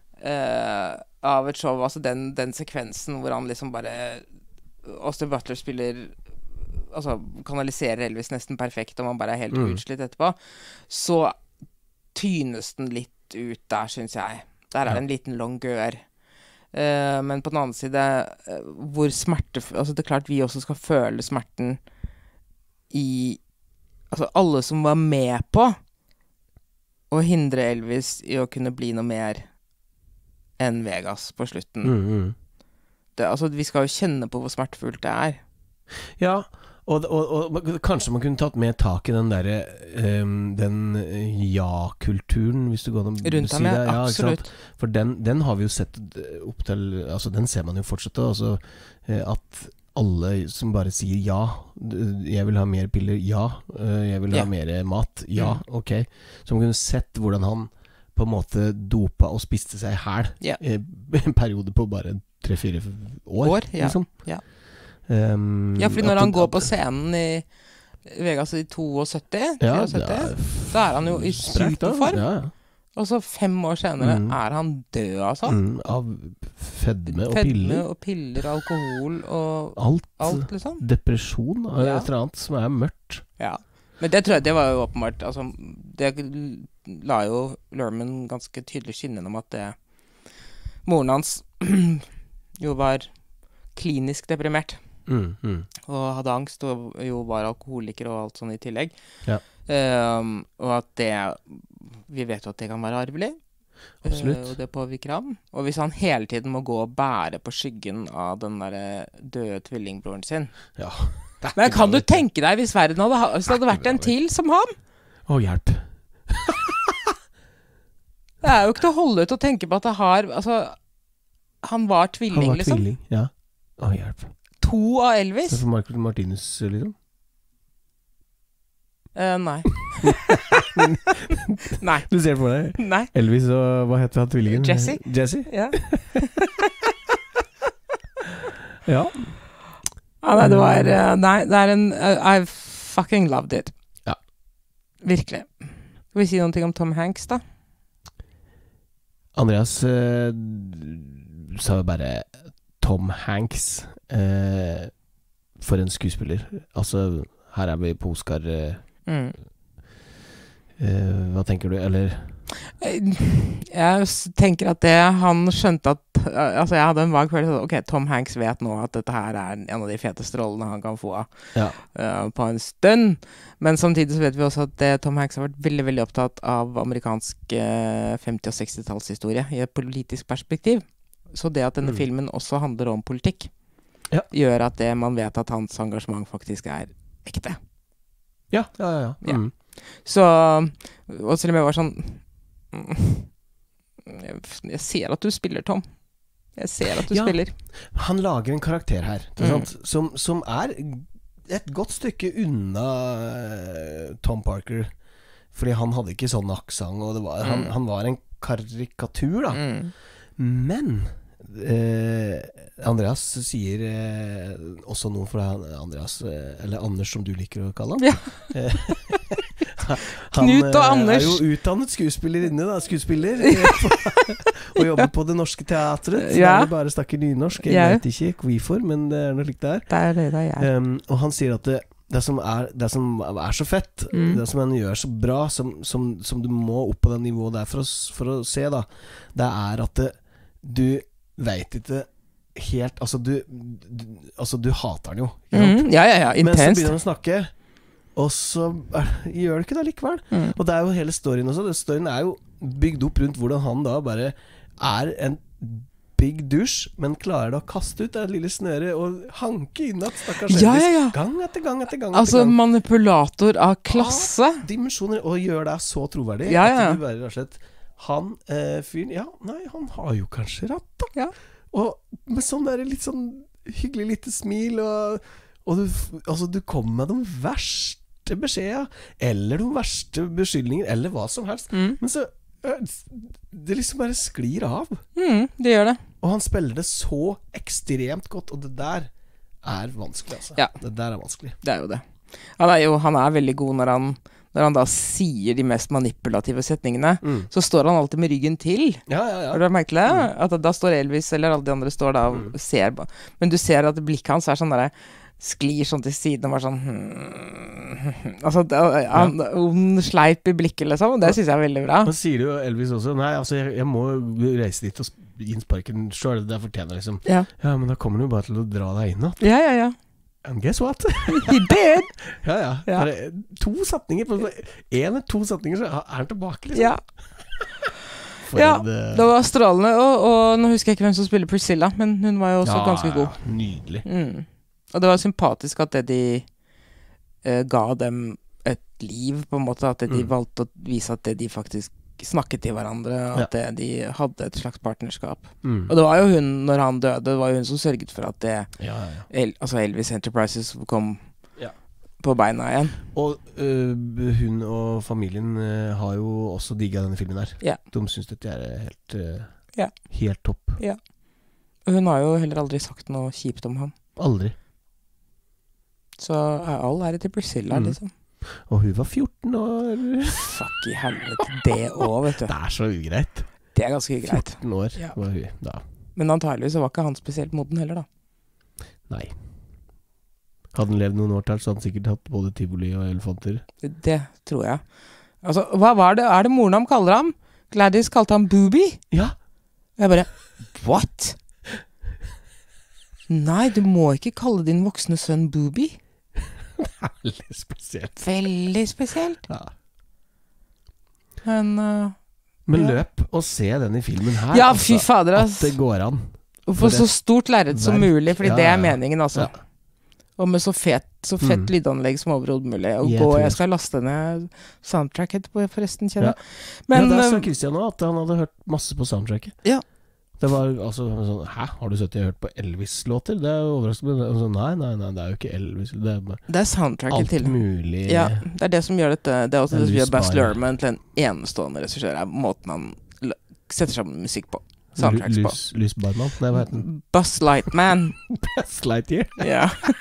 av et show, altså den sekvensen hvor han liksom bare Austin Butler spiller, altså kanaliserer Elvis nesten perfekt, og man bare helt utslitt etterpå, så tynes den litt ut der, synes jeg. Der det en liten longueur. Men på den andre side hvor smerte, altså det klart vi også skal føle smerten i, altså alle som var med på å hindre Elvis i å kunne bli noe mer enn Vegas på slutten. Altså vi skal jo kjenne på hvor smertefullt det Ja, og kanskje man kunne tatt mer tak i den der den ja-kulturen, hvis du går an å rundt ham, ja, absolutt. For den har vi jo sett opp til, altså den ser man jo fortsatt, altså at alle som bare sier ja, jeg vil ha mer piller, ja, jeg vil ha mer mat, ja, ok. Så man kunne sett hvordan han på en måte dopa og spiste seg her en periode på bare 3-4 år, liksom. Ja, fordi når han går på scenen i Vegas i 72, da han jo i superform. Og så 5 år senere han død, altså. Av fedme og Fedme og piller, alkohol og alt liksom. Depresjon, et eller annet som mørkt. Ja, men det tror jeg det var jo åpenbart, altså, det la jo Lerman ganske tydelig skinne om at moren hans jo var klinisk deprimert. Og hadde angst, og jo var alkoholiker og alt sånn i tillegg. Og at vi vet jo at det kan være arvelig. Absolutt. Og det påvirker ham. Og hvis han hele tiden må gå og bære på skyggen av den der døde tvillingbroren sin. Men kan du tenke deg hvis verden hadde vært en til som ham? Hjelp. Det jo ikke til å holde ut og tenke på at han var tvilling, liksom. Han var tvilling, ja. Hjelp. 2 av Elvis. Det for Martinus, liksom? Nei. Nei. Du ser på deg? Nei. Elvis og, hva heter han tvillingen? Jesse? Ja. Ja. Nei, det var det I fucking loved it. Ja. Virkelig. Skal vi si noe om Tom Hanks, da? Andreas sa jo bare Tom Hanks for en skuespiller. Altså, her vi på Oscar. Hva tenker du, eller? Jeg tenker at han skjønte at, altså jeg hadde en vag følelse, ok, Tom Hanks vet nå at dette her en av de feteste rollene han kan få på en stund, men samtidig så vet vi også at Tom Hanks har vært veldig, veldig opptatt av amerikansk 50- og 60-tallshistorie i et politisk perspektiv. Så det at denne filmen også handler om politikk, gjør at man vet at hans engasjement faktisk ekte. Ja. Så, og selv om jeg var sånn, jeg ser at du spiller, Tom. Jeg ser at du spiller. Han lager en karakter her, som et godt stykke unna Tom Parker, fordi han hadde ikke sånn aksang, og han var en karikatur, da. Men Andreas sier også noe for Andreas, eller Anders som du liker å kalle han. Knut og Anders. Han jo utdannet skuespiller og jobber på Det Norske Teatret. Så det bare snakker nynorsk. Jeg vet ikke hvorfor, men det noe likt der. Det det jeg. Og han sier at det som er så fett, det som han gjør så bra, som du må opp på det nivået der for å se, da, det er at du vet ikke helt, altså du hater han jo, ikke sant? Ja, men så intenst. begynner han å snakke, og så gjør det ikke det likevel. Og det er jo hele storyen også. Storyen er jo bygd opp rundt hvordan han da bare er en big douche, men klarer da å kaste ut det lille snøret og hanke inn at stakkars Elvis gang etter gang etter gang. Altså manipulator av klasse. Dimensjoner, og gjør det så troverdig at du bare rett og slett han fyren, han har jo kanskje rett da. Ja. Og med sånn der litt sånn hyggelig lite smil, og du kommer med de verste beskjeder, eller de verste beskyldninger, eller hva som helst. Men så det liksom bare sklir av. Det gjør det. Og han spiller det så ekstremt godt, og det der er vanskelig, altså. Ja. Det der er vanskelig. Det er jo det. Han er veldig god når han da sier de mest manipulative setningene, så står han alltid med ryggen til. Ja. Har du merket det? At da står Elvis, eller alle de andre står da og ser på. Men du ser at blikket hans er sånn der, sklir sånn til siden og bare sånn altså han sleip i blikket liksom, og det synes jeg er veldig bra. Men sier jo Elvis også, nei, altså jeg må reise dit og gi sparken selv, det fortjener liksom. Ja, men da kommer han jo bare til å dra deg inn da. Ja. And guess what? He did! Ja. Bare 2 setninger, en eller 2 setninger så er han tilbake liksom. Ja, det var strålende, og nå husker jeg ikke hvem som spiller Priscilla, men hun var jo også ganske god. Nydelig. Og det var sympatisk at de ga dem et liv, på en måte, at de valgte å vise at de faktisk snakket til hverandre, at de hadde et slags partnerskap. Og det var jo hun, når han døde, det var jo hun som sørget for at altså Elvis Enterprises kom på beina igjen. Og hun og familien har jo også digget denne filmen her. De synes dette er helt topp. Ja. Og hun har jo heller aldri sagt noe kjipt om ham. Aldri. Så all ære til Priscilla, liksom. Og hun var 14 år. Fuck i helvete, det også, vet du. Det er så ugreit. Det er ganske ugreit. 14 år var hun da. Men antageligvis så var ikke han spesielt moden heller, da. Nei. Hadde han levd noen år til, så hadde han sikkert hatt både tivoli og elefanter. Det tror jeg. Altså, hva var det? Er det moren han kaller ham? Gladys kalte ham Booby? Ja. Jeg bare, what? Nei, du må ikke kalle din voksne sønn Booby. Veldig spesielt. Veldig spesielt. Ja. Men løp og se den i filmen her. Ja, fy fader, at det går an. For så stort lerret som mulig, fordi det er meningen, altså. Ja. Og med så fett lydanlegg som overhodet mulig. Jeg skal laste ned soundtrack etterpå, forresten, kjenner jeg. Men der sa Christian nå at han hadde hørt masse på soundtracket. Ja. Det var altså sånn, har du sett jeg har hørt på Elvis-låter? Det er jo overraskende. Så, nei, det er jo ikke Elvis. Det er soundtracket til. Alt mulig. Ja, det er det som gjør dette. Det er også det som gjør Baz Luhrmann til en enestående regissør. Det er måten han setter sammen musikk på. Soundtracks på. Lys Barman? Nei, hva heter den? Buzz Lightman. Buzz Lightyear? Ja.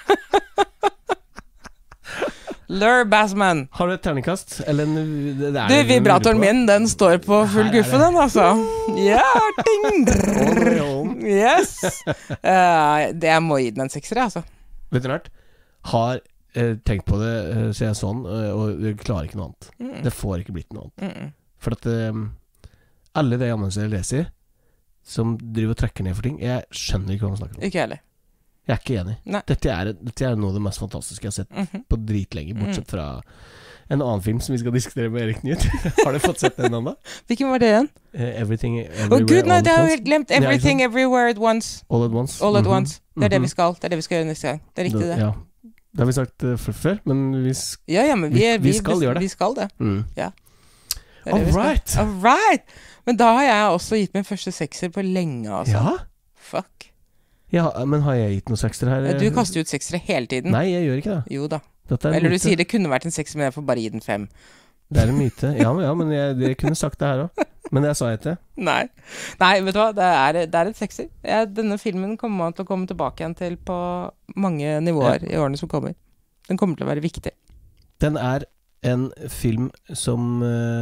Lure Bassman. Har du et terningkast? Eller vibratoren min, den står på full guffe, den, altså. Ja, ding! Yes! Jeg må gi den en 6er, altså. Vet du nært? Har tenkt på det, ser jeg sånn, og jeg klarer ikke noe annet. Det får ikke blitt noe annet. For at alle de annonser jeg leser, som driver og trekker ned for ting, jeg skjønner ikke hva man snakker om. Ikke heller. Jeg er ikke enig. Dette er noe av det mest fantastiske jeg har sett på dritlenge, bortsett fra en annen film som vi skal diskutere med Erik Nytt. Har du fått sett den enda? Hvilken var det igjen? Everything Everywhere Gud, nei, det har jeg helt glemt. Everything Everywhere at Once. All at Once. All at Once. Det er det vi skal. Det er det vi skal gjøre neste gang. Det er riktig, det. Ja. Det har vi sagt før, men vi skal gjøre det. Vi skal det. Ja. All right! Men da har jeg også gitt min første 6er på lenge, altså. Ja? Fuck. Ja, men har jeg gitt noen 6er her? Du kaster ut 6er hele tiden. Nei, jeg gjør ikke det. Jo da. Eller du sier det kunne vært en 6er, men jeg får bare gi den 5. Det er en myte. Ja, men jeg kunne sagt det her også. Men jeg sa ikke. Nei, vet du hva? Det er et 6er. Denne filmen kommer man til å komme tilbake igjen til på mange nivåer i årene som kommer. Den kommer til å være viktig. Den er en film som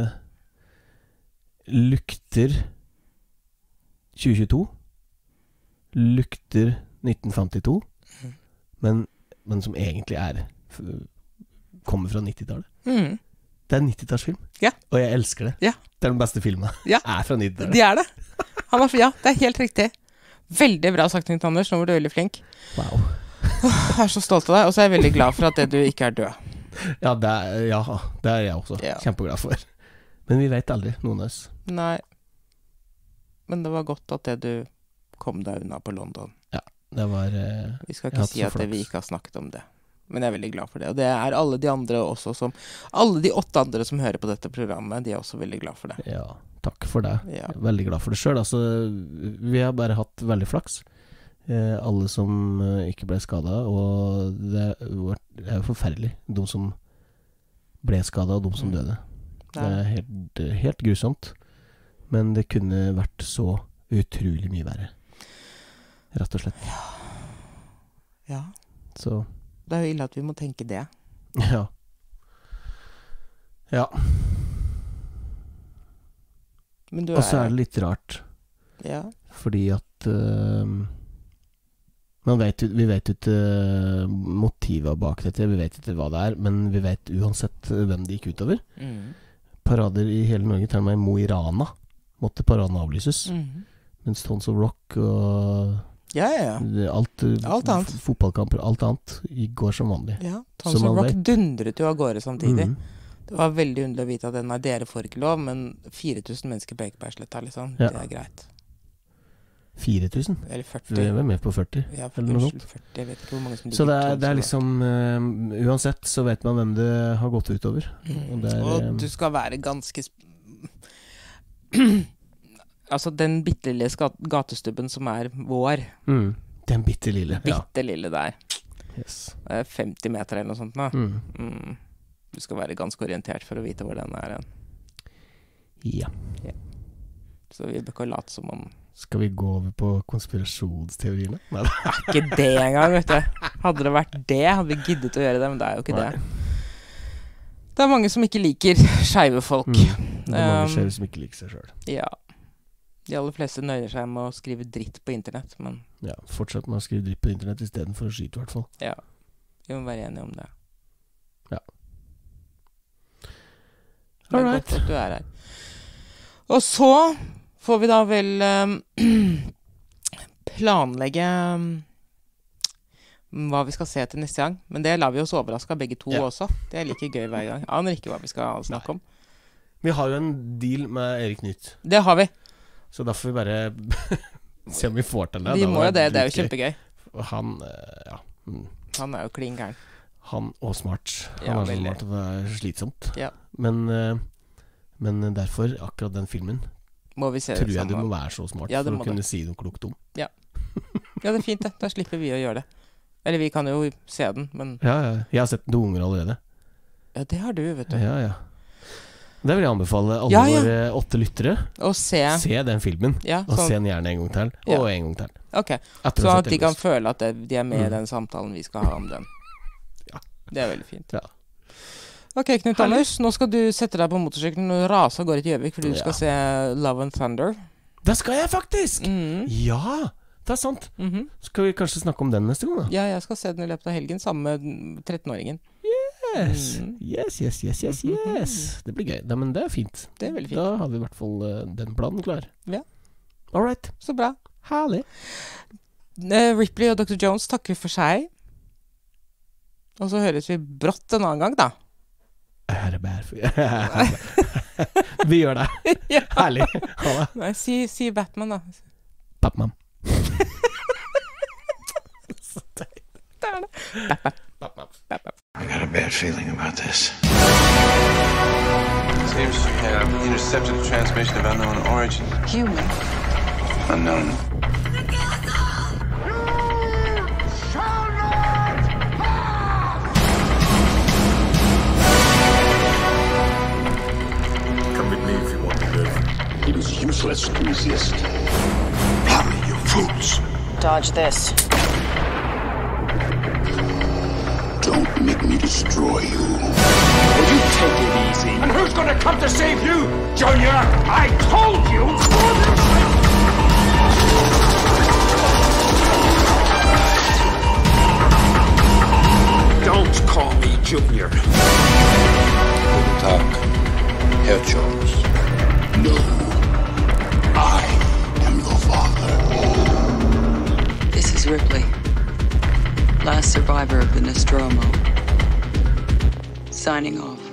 lukter 2022. Lukter 1952, men som egentlig er kommer fra 90-tallet. Det er en 90-tallsfilm, Ja. og jeg elsker det. Ja. Det er den beste filmen. Ja. Er fra 90-tallet. De er det. Ja, det er helt riktig. Veldig bra sagt, Knut Anders. Nå var du veldig flink. Wow. Jeg er så stolt av deg, og så er jeg veldig glad for at du ikke er død. Ja, det er jeg også Ja. kjempeglad for. Men vi vet aldri, noen av oss. Nei. Men det var godt at du kom deg unna på London. Det var Vi skal Jeg har ikke hatt si så at vi flaks. ikke har snakket om det. Men jeg er veldig glad for det. Og det er alle de andre også alle de 8 andre som hører på dette programmet, de er også veldig glad for det. Ja, takk for det. Ja. Jeg er veldig glad for det selv. Altså, vi har bare hatt veldig flaks. Alle som ikke ble skadet. Og det er jo forferdelig. De som ble skadet, og de som døde. Det er helt grusomt. Men det kunne vært så utrolig mye verre. Rett og slett. Ja. Så Det er jo ille at vi må tenke det. ja. Ja. Men du Og så er det litt rart. Ja. Fordi at vi vet jo ikke motivet bak dette. Vi vet ikke hva det er, men vi vet uansett hvem det gikk utover. Parader i hele Norge, til og med i Mo i Rana, måtte paraden avlyses. Mens Tons of Rock og Ja. alt annet. Fotballkamper, alt annet går som vanlig. Ja, Som Tons of man Rock vet. dundret jo av gårde samtidig. Mhm. Det var veldig underlig å vite at dere får ikke lov, men 4000 mennesker på Ekebergsletta, liksom. Ja. Det er greit. 4000? Eller Vi 40. er vel med på 40, Ja, eller noe unnskyld, sånt. 40. Jeg vet ikke hvor mange som Så det Tons er of liksom uansett så vet man hvem det har gått utover. Og det er Og du skal være ganske Altså, den bittelille gatestubben som er vår, Den bitte lille. Ja. bitte lille der, Yes. det er 50 meter eller noe sånt nå. Mm. Du skal være ganske orientert for å vite hvor den er hen. Ja. Så vi bør ikke late som om Skal vi gå over på konspirasjonsteoriene? Nei da. Ikke det engang, vet du. Hadde det vært det, hadde vi giddet å gjøre det, men det er jo ikke Nei. det. Det er mange som ikke liker skeive folk. Det er mange skjeve som ikke liker seg sjøl. Ja. De aller fleste nøyer seg med å skrive dritt på internett, men Ja, fortsett med å skrive dritt på internett istedenfor å skyte, i hvert fall. ja. Vi må være enige om det. Ja. Det er Alright. godt at du er her. Og så får vi da vel planlegge hva vi skal se til neste gang. Men det lar vi oss overraske av begge to Ja. også. Det er like gøy hver gang. Aner ikke hva vi skal snakke om. Vi har jo en deal med Erik Nytt, Det har vi. så da får vi bare se om vi får til det. Vi Da må var jo det. Det er jo dritgøy. kjempegøy. Og han ja. Han er jo klin gæren. Han og smart. Han Ja, er så veldig. smart at det er slitsomt. Ja. Men derfor, akkurat den filmen, Må vi se det tror jeg du sammen. må være så smart Ja, det for må å kunne det. si noe klokt om. Ja, det er fint det. Da slipper vi å gjøre det. Eller vi kan jo se den, men Ja. Jeg har sett den 2 unger allerede. ja, det har du, vet du. Ja. Det vil jeg anbefale alle Ja. våre 8 lyttere. Å se. Se den filmen, Ja, og se sånn. den gjerne en gang til, Ja. og en gang til. Ok, Etter å så ha at sett de kan Elvis. føle at de er med i Mm. den samtalen vi skal ha om den. Ja. Det er veldig fint. Ja. Ok, Knut Anders, nå skal du sette deg på motorsykkelen og rase av gårde til Gjøvik, fordi du Ja. skal se Love and Thunder. Det skal jeg faktisk! Mm. Ja, det er sant. Mhm. Skal vi kanskje snakke om den neste gang, da? Ja, jeg skal se den i løpet av helgen, sammen med 13-åringen. Yes. Mm. Yes. Det blir gøy. Men det er fint. Det er veldig fint. Da har vi i hvert fall den planen klar. Ja. All right. Så bra. Herlig. Ripley og Dr. Jones takker for seg. Og så høres vi brått en annen gang, da. Vi gjør det. Ja. Herlig. Ha det. Nei, si Batman, da. Batman. Det er det. Batman. I got a bad feeling about this. Seems you have intercepted a transmission of unknown origin. Human. Unknown. Come with me if you want to live. It is useless to resist. Tell me, you fools. Dodge this. Don't make me destroy you. Will you take it easy? And who's gonna come to save you, Junior? I told you! Don't call me Junior. Nostromo. Signing off.